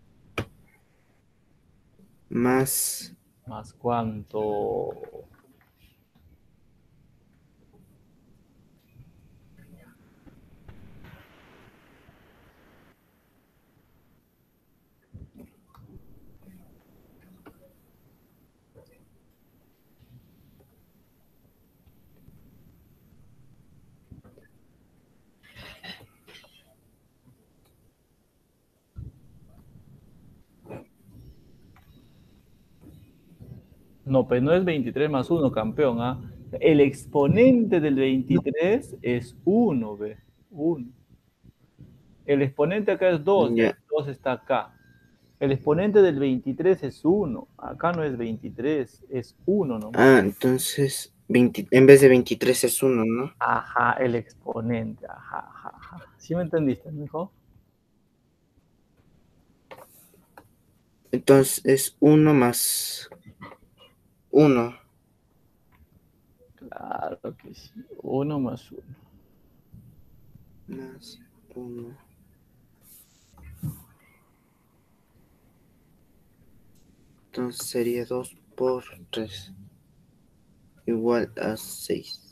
más ¿Más cuánto? No, pues no es veintitrés más uno, campeón, ¿ah? El exponente del veintitrés es uno, ¿ve? uno. El exponente acá es dos, ya. dos está acá. El exponente del veintitrés es uno. Acá no es veintitrés, es uno nomás. Ah, entonces veinte en vez de veintitrés es uno, ¿no? Ajá, el exponente. Ajá, ajá, ajá. ¿Sí me entendiste, mijo? Entonces es uno más uno. Claro que sí. Uno más uno. Más uno. Entonces sería dos por tres. Igual a seis.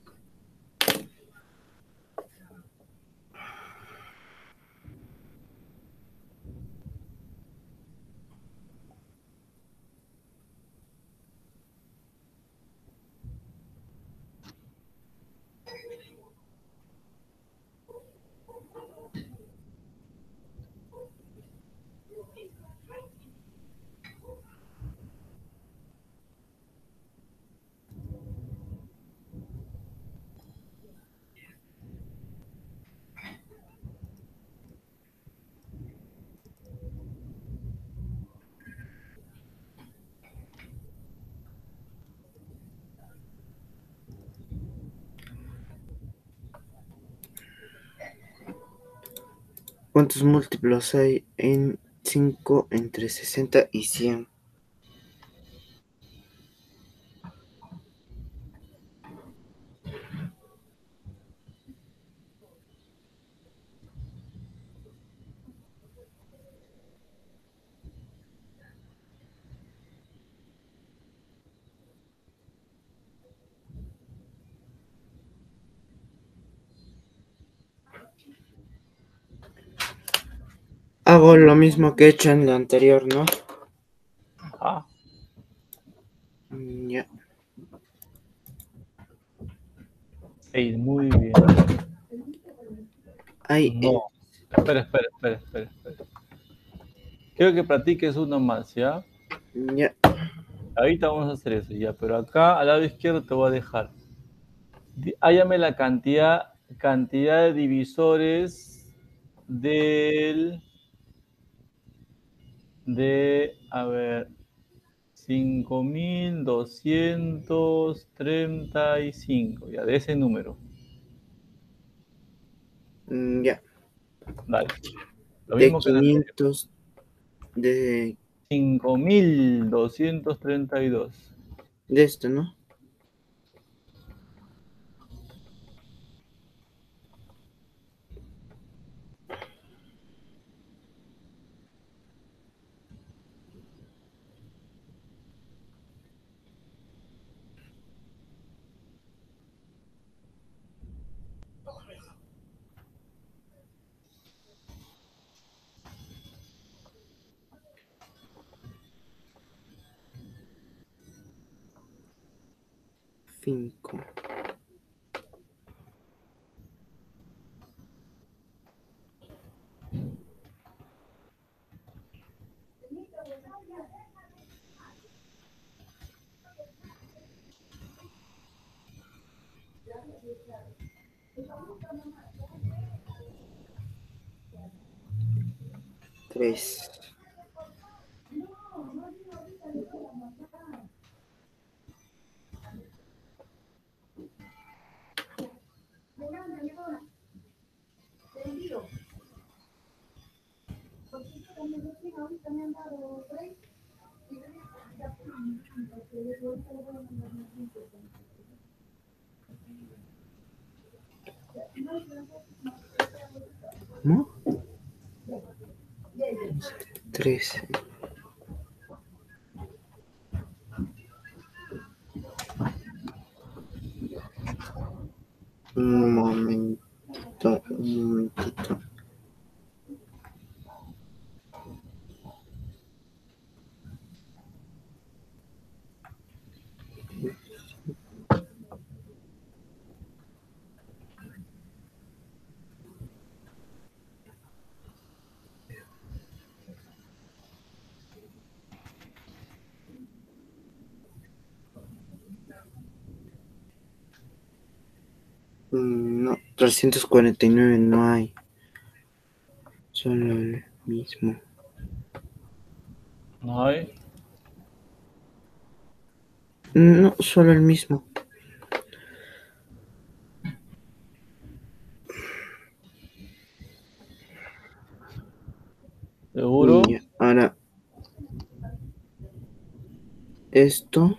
¿Cuántos múltiplos hay en cinco entre sesenta y cien? Hago lo mismo que he hecho en lo anterior, ¿no? Ajá. Mm, Ya. Ey, muy bien. Hay No. Espera, espera, espera, espera, espera. Quiero que practiques uno más, ¿ya? Ya. Ahorita vamos a hacer eso, ya. Pero acá, al lado izquierdo, te voy a dejar. Di- Hállame la cantidad, cantidad de divisores del, de, a ver, cinco mil doscientos treinta y cinco, ya, de ese número. Mm, Ya. Dale. Lo De mismo que en el anterior. quinientos. De, cinco mil doscientos treinta y dos. de esto, ¿no? Cinco. Tres. Porque yo también lo quiero, ahorita me han dado ¿No? Tres. Un momentito, un momentito. Mm, No, trescientos cuarenta y nueve no hay. Solo el mismo. ¿No hay? No, solo el mismo. ¿Seguro? Y ahora, esto.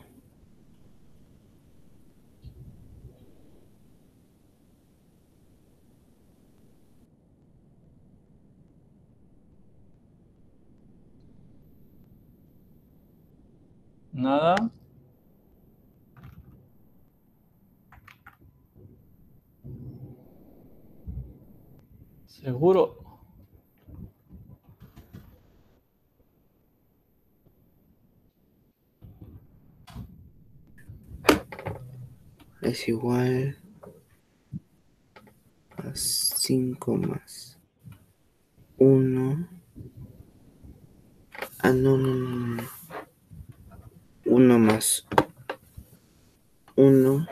¿Nada? ¿Seguro? Es igual a cinco más uno. Ah, no, no, no, no. uno más uno.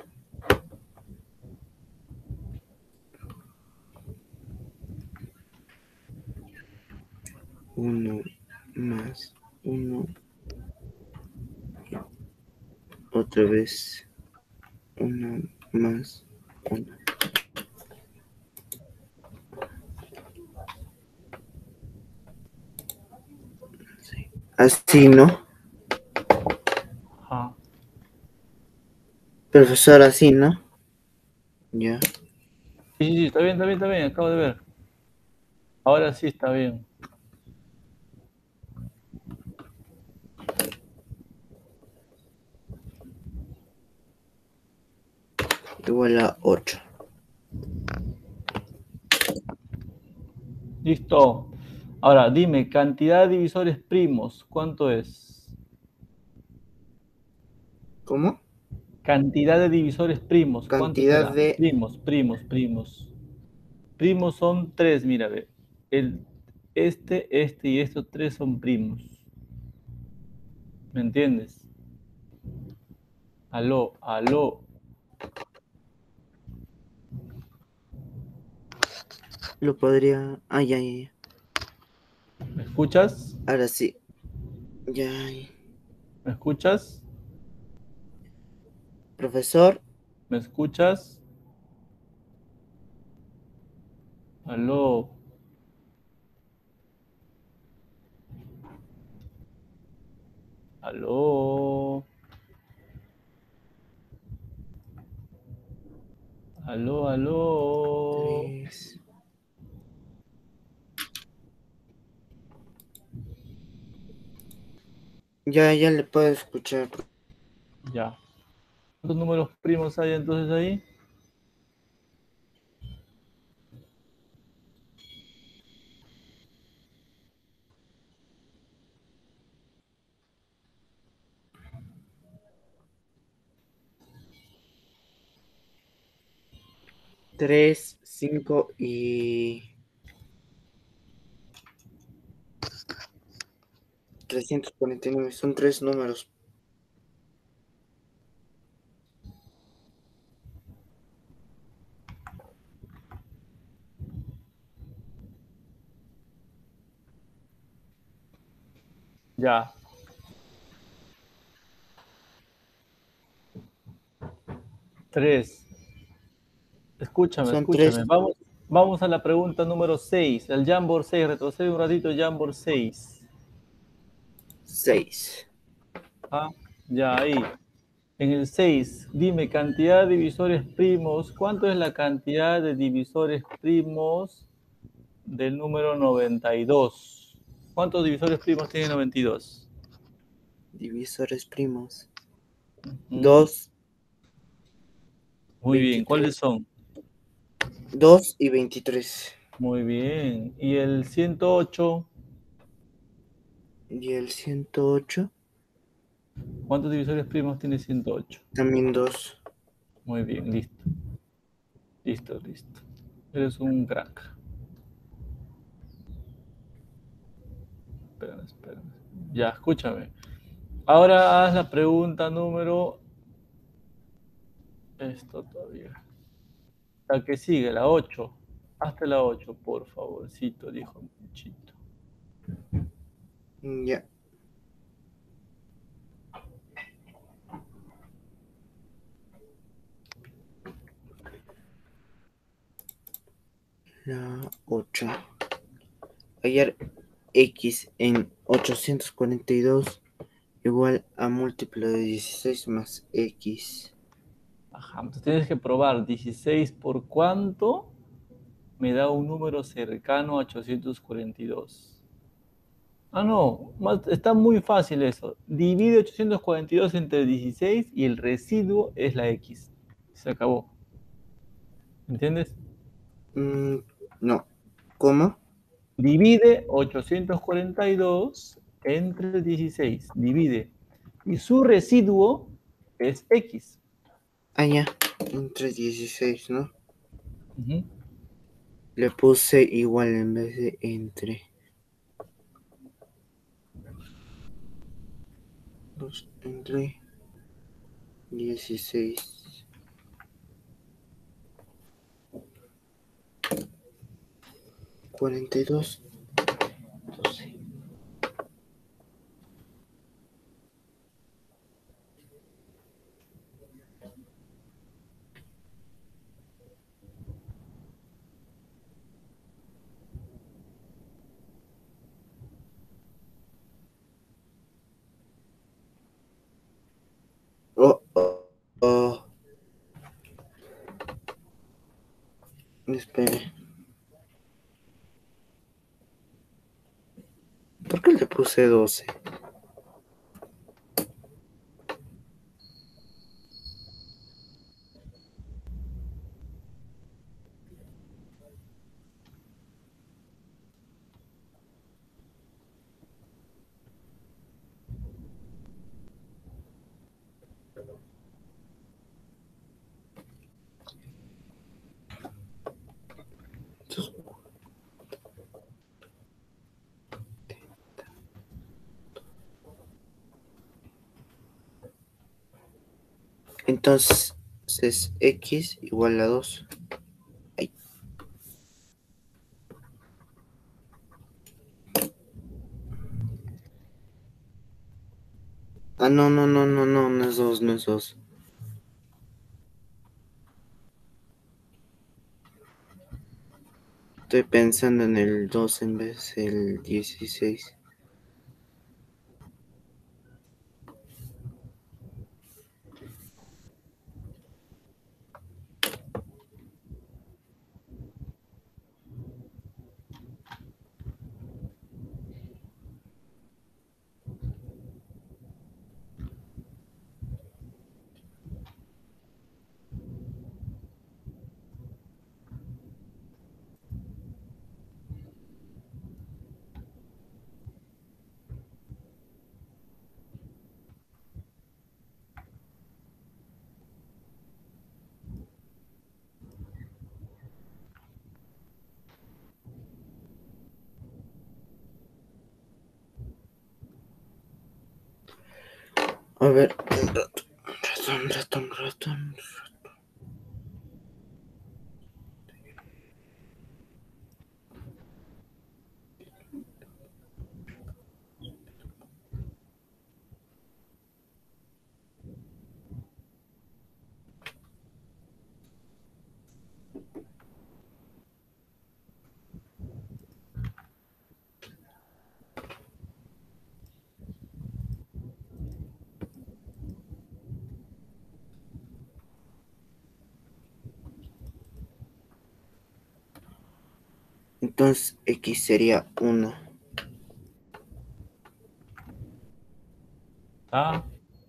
uno más uno. Otra vez uno más uno. Sí. Así, ¿no? Ajá. Profesor, así, ¿no? Ya. Sí, sí, sí, está bien, está bien, está bien, acabo de ver. Ahora sí está bien. Igual a ocho. Listo. Ahora, dime, cantidad de divisores primos, ¿cuánto es? ¿Cómo? Cantidad de divisores primos, ¿cuánto Cantidad será? de... Primos, primos, primos. Primos son tres, mira, ve. El, este, este y estos tres son primos. ¿Me entiendes? Aló, aló. Lo podría... Ah, ya, ya, ya. ¿Me escuchas? Ahora sí. Ya. ya. ¿Me escuchas? Profesor, ¿Me escuchas? Aló. Aló. Aló, aló. tres. Ya, ya le puedo escuchar. Ya. ¿Cuántos números primos hay entonces ahí? Tres, cinco y... trescientos cuarenta y nueve. Son tres números. Ya. Tres. Escúchame, Son tres, escúchame. Vamos, vamos a la pregunta número seis. El Jamboard seis. Retrocede un ratito, Jamboard seis. seis. Ah, ya ahí. En el seis, dime cantidad de divisores primos. ¿Cuánto es la cantidad de divisores primos del número noventa y dos? ¿Cuántos divisores primos tiene noventa y dos? Divisores primos. Mm, dos, Muy bien. ¿Cuáles veintitrés. son? dos y veintitrés. Muy bien. ¿Y el ciento ocho? Y el ciento ocho, ¿Cuántos divisores primos tiene ciento ocho? también dos. Muy bien, listo. Listo, listo. Eres un crack. Espérame, espérame. Ya, escúchame. Ahora haz la pregunta número... Esto todavía. La que sigue, la ocho. Hazte la ocho, por favorcito, dijo Michito. Ya. La ocho. Hallar x en ochocientos cuarenta y dos igual a múltiplo de dieciséis más x. Ajá, entonces tienes que probar dieciséis por cuánto me da un número cercano a ochocientos cuarenta y dos. Ah, no, más- está muy fácil eso. Divide ochocientos cuarenta y dos entre dieciséis y el residuo es la x. Se acabó. ¿Entiendes? Mm, no. ¿Cómo? Divide ochocientos cuarenta y dos entre dieciséis. Divide. Y su residuo es x. Ah, ya. Entre dieciséis, ¿no? Ujú. Le puse igual en vez de entre. Dos entre dieciséis. cuarenta y dos. doce. Oh, oh, oh. Espere. ¿Por qué le puse doce? Entonces es x igual a dos. Ay. Ah, no, no, no, no, no, no es dos, no es dos. Estoy pensando en el dos en vez del dieciséis. A ver, un rato, un rato, un rato, un rato. Entonces X sería uno. ¿Ah?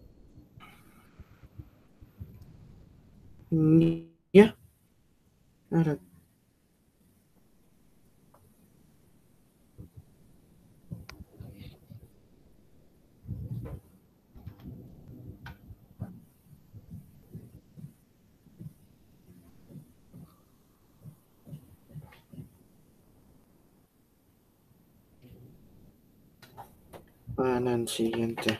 Ya. Ahora. Para el siguiente.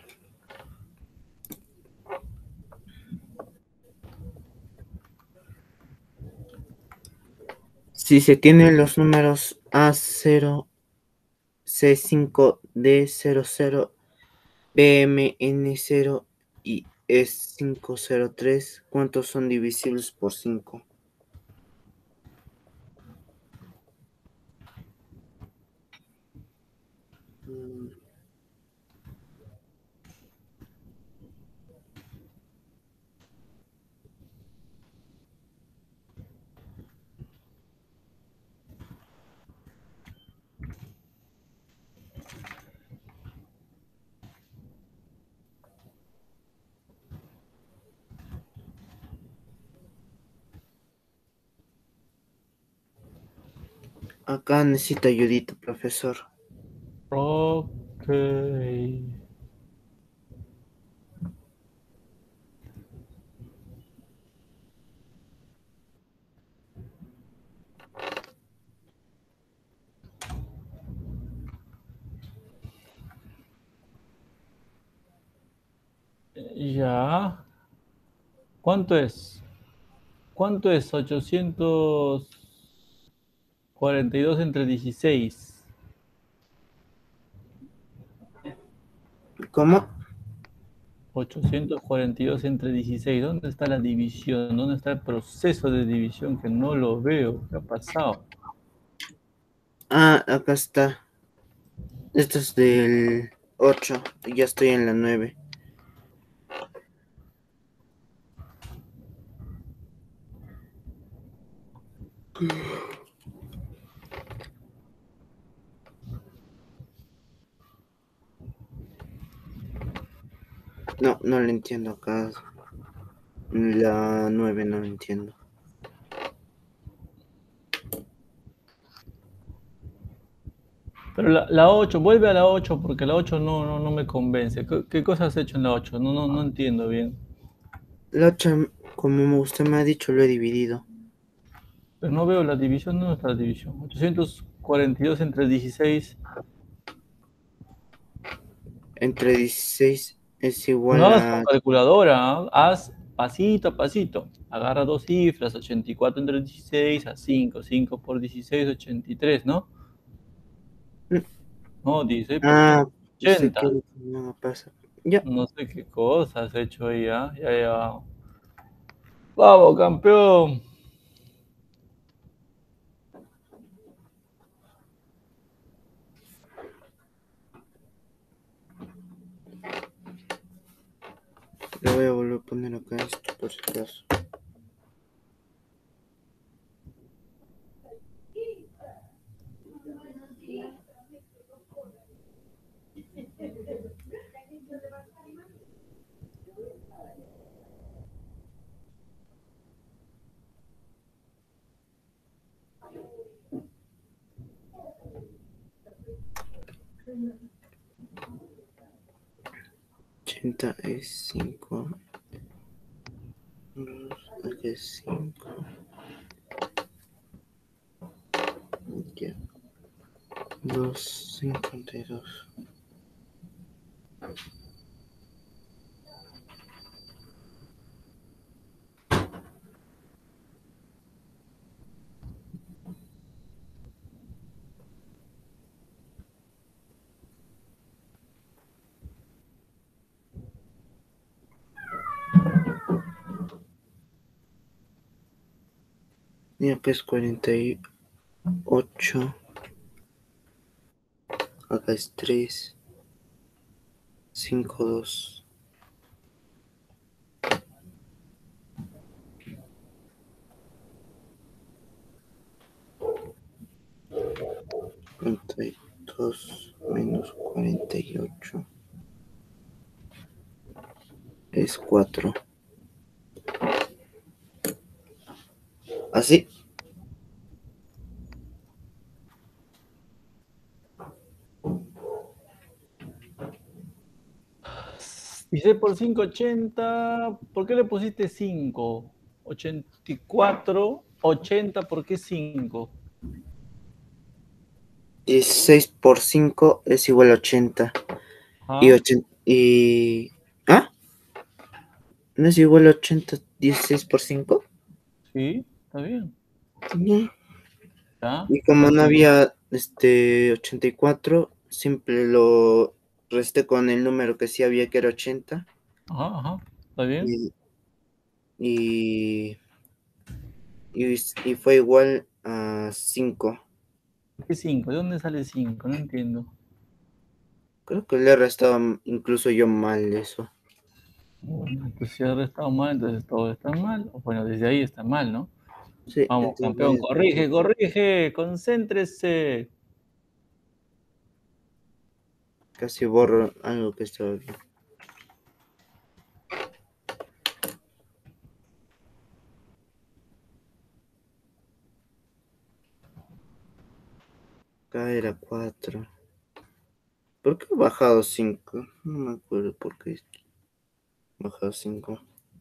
Si se tienen los números A cero, C cinco, D cero cero, B M N cero y E cinco cero tres, ¿cuántos son divisibles por cinco? Mm, Acá necesito ayudita, profesor. Ok. Ya. ¿Cuánto es? ¿Cuánto es ochocientos cuarenta y dos entre dieciséis? ¿Cómo? ochocientos cuarenta y dos entre dieciséis. ¿Dónde está la división? ¿Dónde está el proceso de división? Que no lo veo. ¿Qué ha pasado? Ah, acá está. Esto es del ocho. Ya estoy en la nueve. No, no lo entiendo acá. La nueve no lo entiendo. Pero la, la ocho, vuelve a la ocho porque la ocho no, no, no me convence. ¿Qué, qué cosas has hecho en la ocho? No, no, no entiendo bien. La ocho, como usted me ha dicho, lo he dividido. Pero no veo la división. ¿Dónde está la división? ochocientos cuarenta y dos entre dieciséis. Entre dieciséis es No igual hagas con a... calculadora, ¿ah? Haz pasito a pasito. Agarra dos cifras, ochenta y cuatro entre dieciséis a cinco, cinco por dieciséis, ochenta y tres, ¿no? No, dieciséis por Ah, sé ochenta. que no me pasa. Ya. No sé qué cosa has hecho ahí, ¿ah? Ya, ya. Vamos, campeón. Lo voy a volver a poner acá esto por si acaso. ochenta es cinco. Aquí es cinco. Ya. doscientos cincuenta y dos. Ya pues cuarenta y ocho. Acá es tres. cinco, dos. dos menos cuarenta y ocho es cuatro. ¿Así? dieciséis por cinco, ochenta. ¿Por qué le pusiste cinco? ochenta y cuatro, ochenta, ¿por qué cinco? dieciséis por cinco es igual a ochenta. Ajá. Y ochenta y... ¿Ah? ¿No es igual a ochenta dieciséis por cinco? Sí, está bien. No. ¿Ya? Y como Ahora no sí. había este ochenta y cuatro, siempre lo resté con el número que sí había, que era ochenta. Ajá, ajá. ¿Está bien? Y, y, y, y fue igual a cinco. ¿Por qué cinco? ¿De dónde sale cinco? No entiendo. Creo que le he restado incluso yo mal eso. Bueno, entonces si he estado mal, entonces todo está mal. O bueno, desde ahí está mal, ¿no? Sí, Vamos, campeón, entonces corrige, corrige, concéntrese. casi borro algo que estaba bien. Acá era cuatro. ¿Por qué he bajado cinco? No me acuerdo por qué he bajado cinco.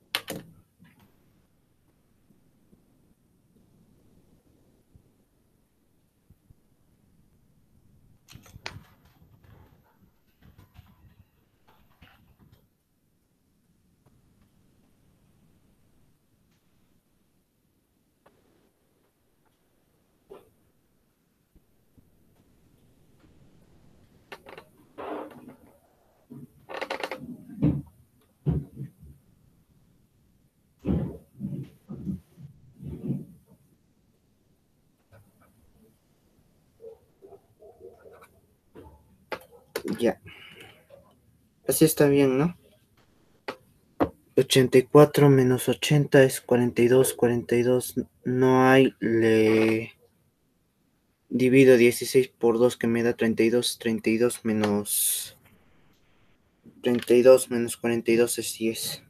Ya. Así está bien, ¿no? ochenta y cuatro menos ochenta es cuarenta y dos. cuarenta y dos no hay. Le divido dieciséis por dos que me da treinta y dos. treinta y dos menos... treinta y dos menos cuarenta y dos es diez.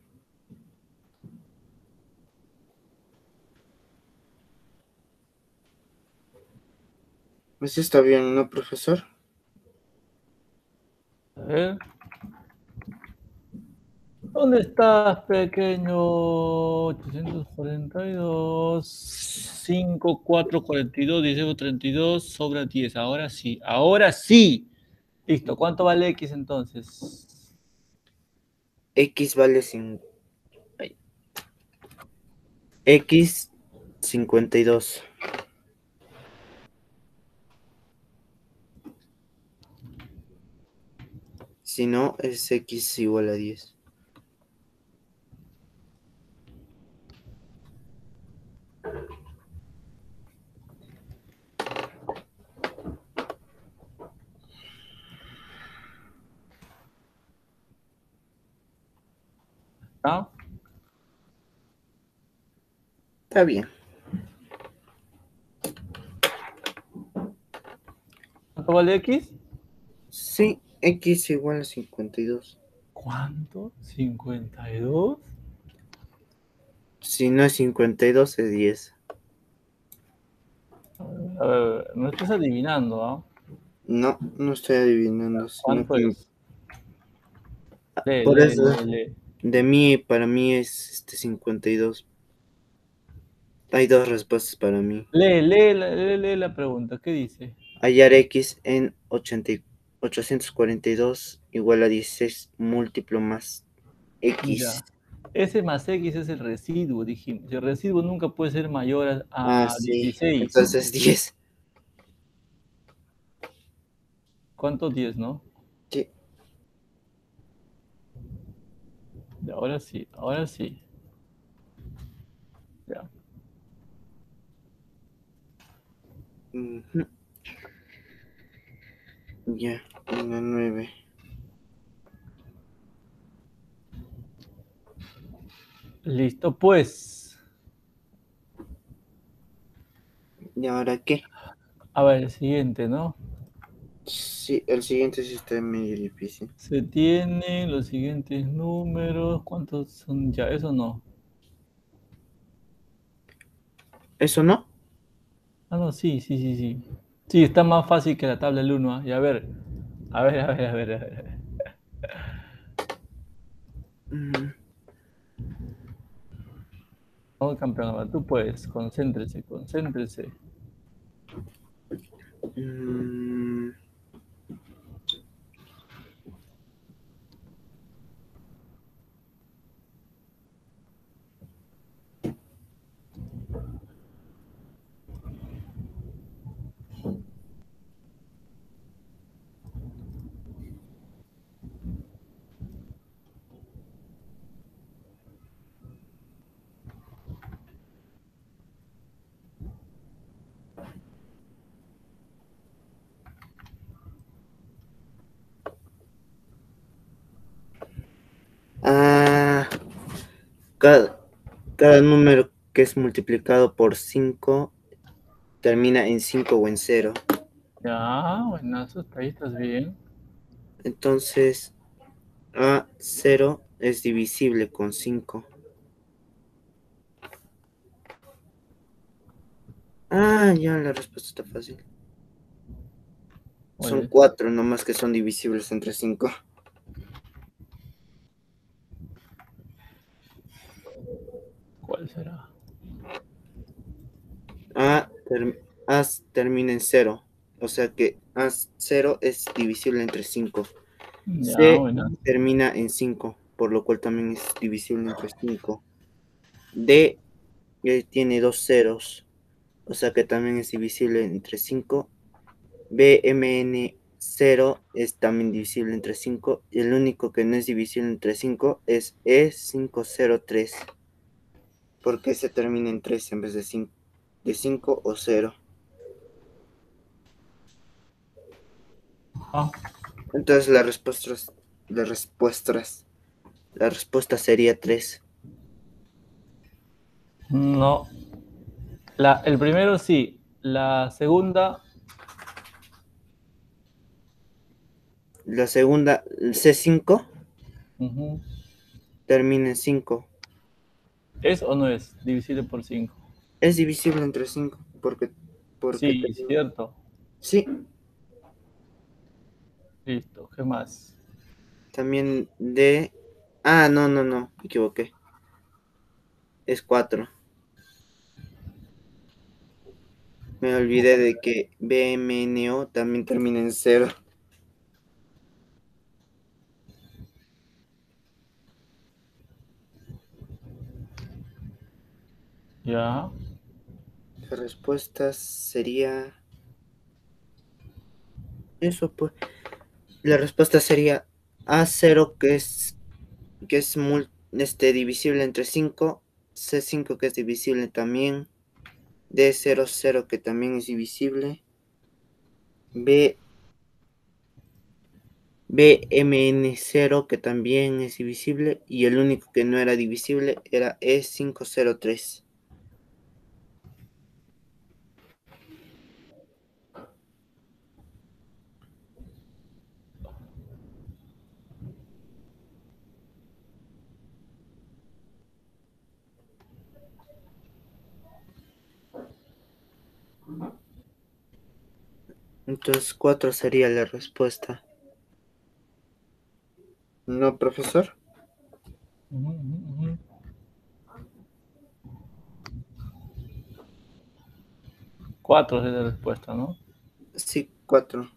Así está bien, ¿no, profesor? A ver. ¿Dónde estás, pequeño? ochocientos cuarenta y dos, cinco, cuatro, cuarenta y dos, dieciséis, treinta y dos, sobra diez. Ahora sí, ahora sí. Listo, ¿cuánto vale X entonces? X vale sin... ay. X cincuenta y dos. Si no, es X igual a diez. ¿Ah? Está bien. ¿Cuánto vale X? Sí, X igual a cincuenta y dos. ¿Cuánto? ¿cincuenta y dos? Si no es cincuenta y dos, es diez. A ver, no estás adivinando, ¿ah? No, no estoy adivinando, sino ¿Cuánto que es? Lee, por lee, eso lee, lee. de mí para mí es este cincuenta y dos. Hay dos respuestas para mí. Lee, lee, la- lee, lee la pregunta. ¿Qué dice? Hallar X en ochenta y- ochocientos cuarenta y dos igual a dieciséis múltiplo más X. Ya. S más X es el residuo, dijimos. Y el residuo nunca puede ser mayor Ah, a, a sí, dieciséis. entonces diez. ¿Cuánto? Diez, ¿no? Sí. Ya, ahora sí, ahora sí. Ya. Ujú. Ya, una nueve. Listo, pues. ¿Y ahora qué? A ver, el siguiente, ¿no? Sí. Sí, el siguiente sí está medio difícil. Se tienen los siguientes números. ¿Cuántos son ya? Eso no. ¿Eso no? Ah, no, sí, sí, sí, sí. Sí, está más fácil que la tabla del uno. Y a ver, a ver, a ver, a ver, a ver. Mm, No, campeón, a ver, tú puedes. Concéntrese, concéntrese. mm, ah, cada, cada número que es multiplicado por cinco termina en cinco o en cero. Ya, buenazo, ahí estás bien. Entonces, a cero es divisible con cinco. Ah, ya la respuesta está fácil. ¿Cuál Son es? cuatro nomás que son divisibles entre cinco. ¿Cuál será? A, ter- A termina en cero. O sea que A cero es divisible entre cinco. Ya, C buenazo. termina en cinco, por lo cual también es divisible entre cinco. D eh, tiene dos ceros, o sea que también es divisible entre cinco. B M N cero es también divisible entre cinco. Y el único que no es divisible entre cinco es E cinco cero tres, porque se termina en tres en vez de cinco, de cinco o cero. Ah, Entonces la respuesta, la respuesta, la respuesta sería tres. no. La, el primero sí. La segunda, La segunda, C cinco, ujú. termina en cinco. ¿Es o no es divisible por cinco? Es divisible entre cinco, porque, porque Sí, termina- cierto. sí, Listo, ¿qué más? también D. Ah, no, no, no, me equivoqué. Es cuatro. Me olvidé de que B M N O también termina en cero. Ya. La respuesta sería eso, pues. La respuesta sería A cero, que es, que es mul- este, divisible entre cinco. C cinco, que es divisible también. D cero cero, que también es divisible. B, B M N cero, que también es divisible. Y el único que no era divisible era E cinco cero tres. Entonces cuatro sería la respuesta. ¿No, profesor? Ujú, ujú, ujú. Cuatro es la respuesta, ¿no? Sí, cuatro.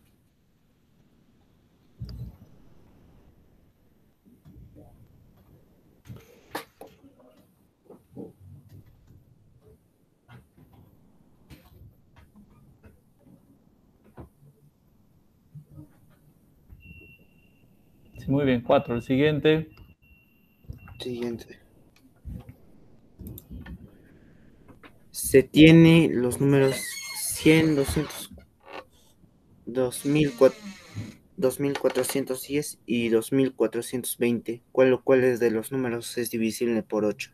Sí, muy bien, cuatro. El siguiente. Siguiente. Se tiene los números cien, doscientos, dos mil cuatrocientos diez y dos mil cuatrocientos veinte. ¿Cuál, cuál es de los números es divisible por ocho?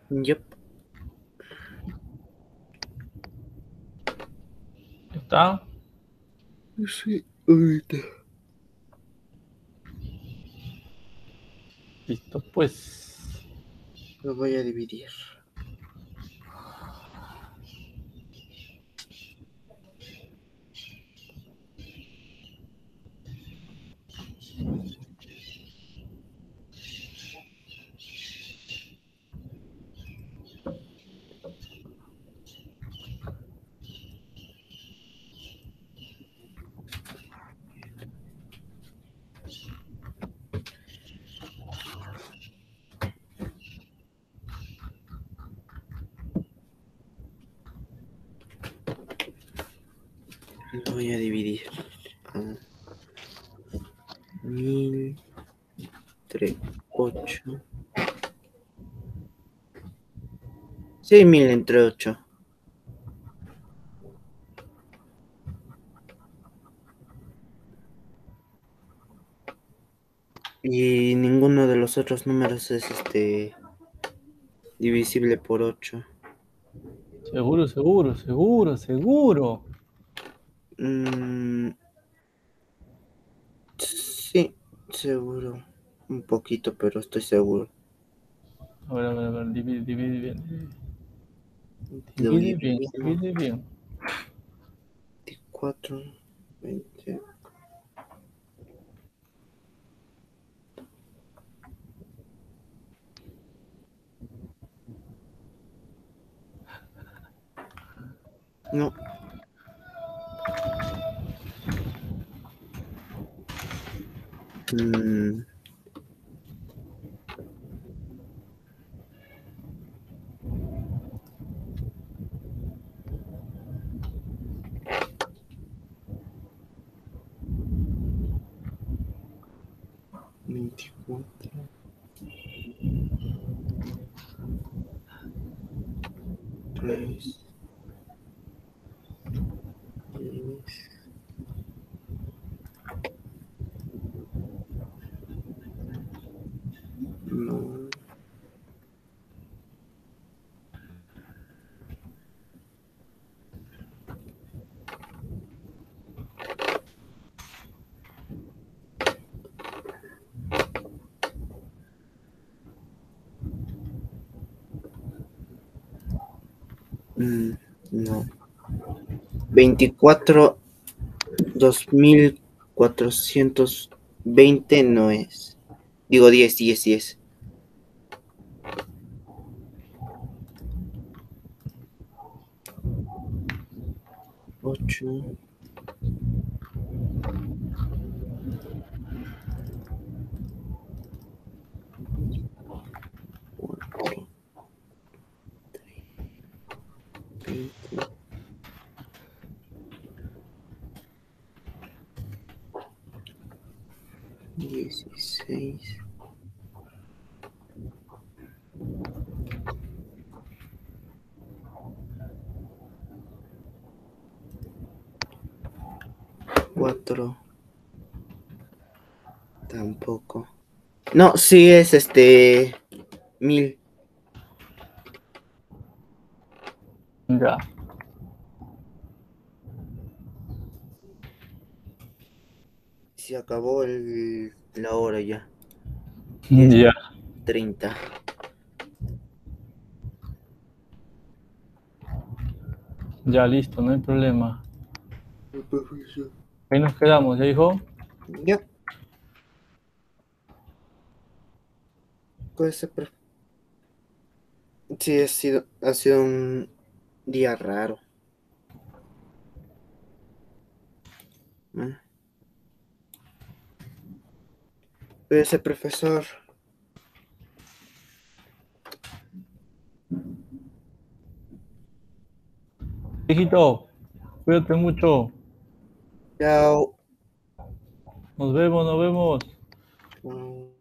Yep. ¿Está? Sí, ahorita. Listo, pues. Lo voy a dividir. Lo voy a dividir. Ah, mil entre ocho. Sí, mil entre ocho. Y ninguno de los otros números es este divisible por ocho. Seguro, seguro, seguro, seguro. Mm, sí, seguro. Un poquito, pero estoy seguro. A ver, a ver, a ver, divide, divide bien. Lo Divide bien, dividimos. divide bien. veinticuatro, veinte. No. Mm, veinticuatro. Tres. diez. No. Mm, no. veinticuatro, dos mil cuatrocientos veinte no es. Digo diez, diez, diez. ocho. cuatro, veinte. dieciséis. cuatro. Tampoco. No, sí es este. Mil. Ya. Se acabó el, la hora ya. Ya. treinta. Ya, listo, no hay problema. Ahí nos quedamos, ¿ya, hijo? Ya. Puede ser, pero sí, ha sido, ha sido un día raro. ¿Eh? Cuídese, profesor. Hijito, cuídate mucho. Chao. Nos vemos, nos vemos. Chao.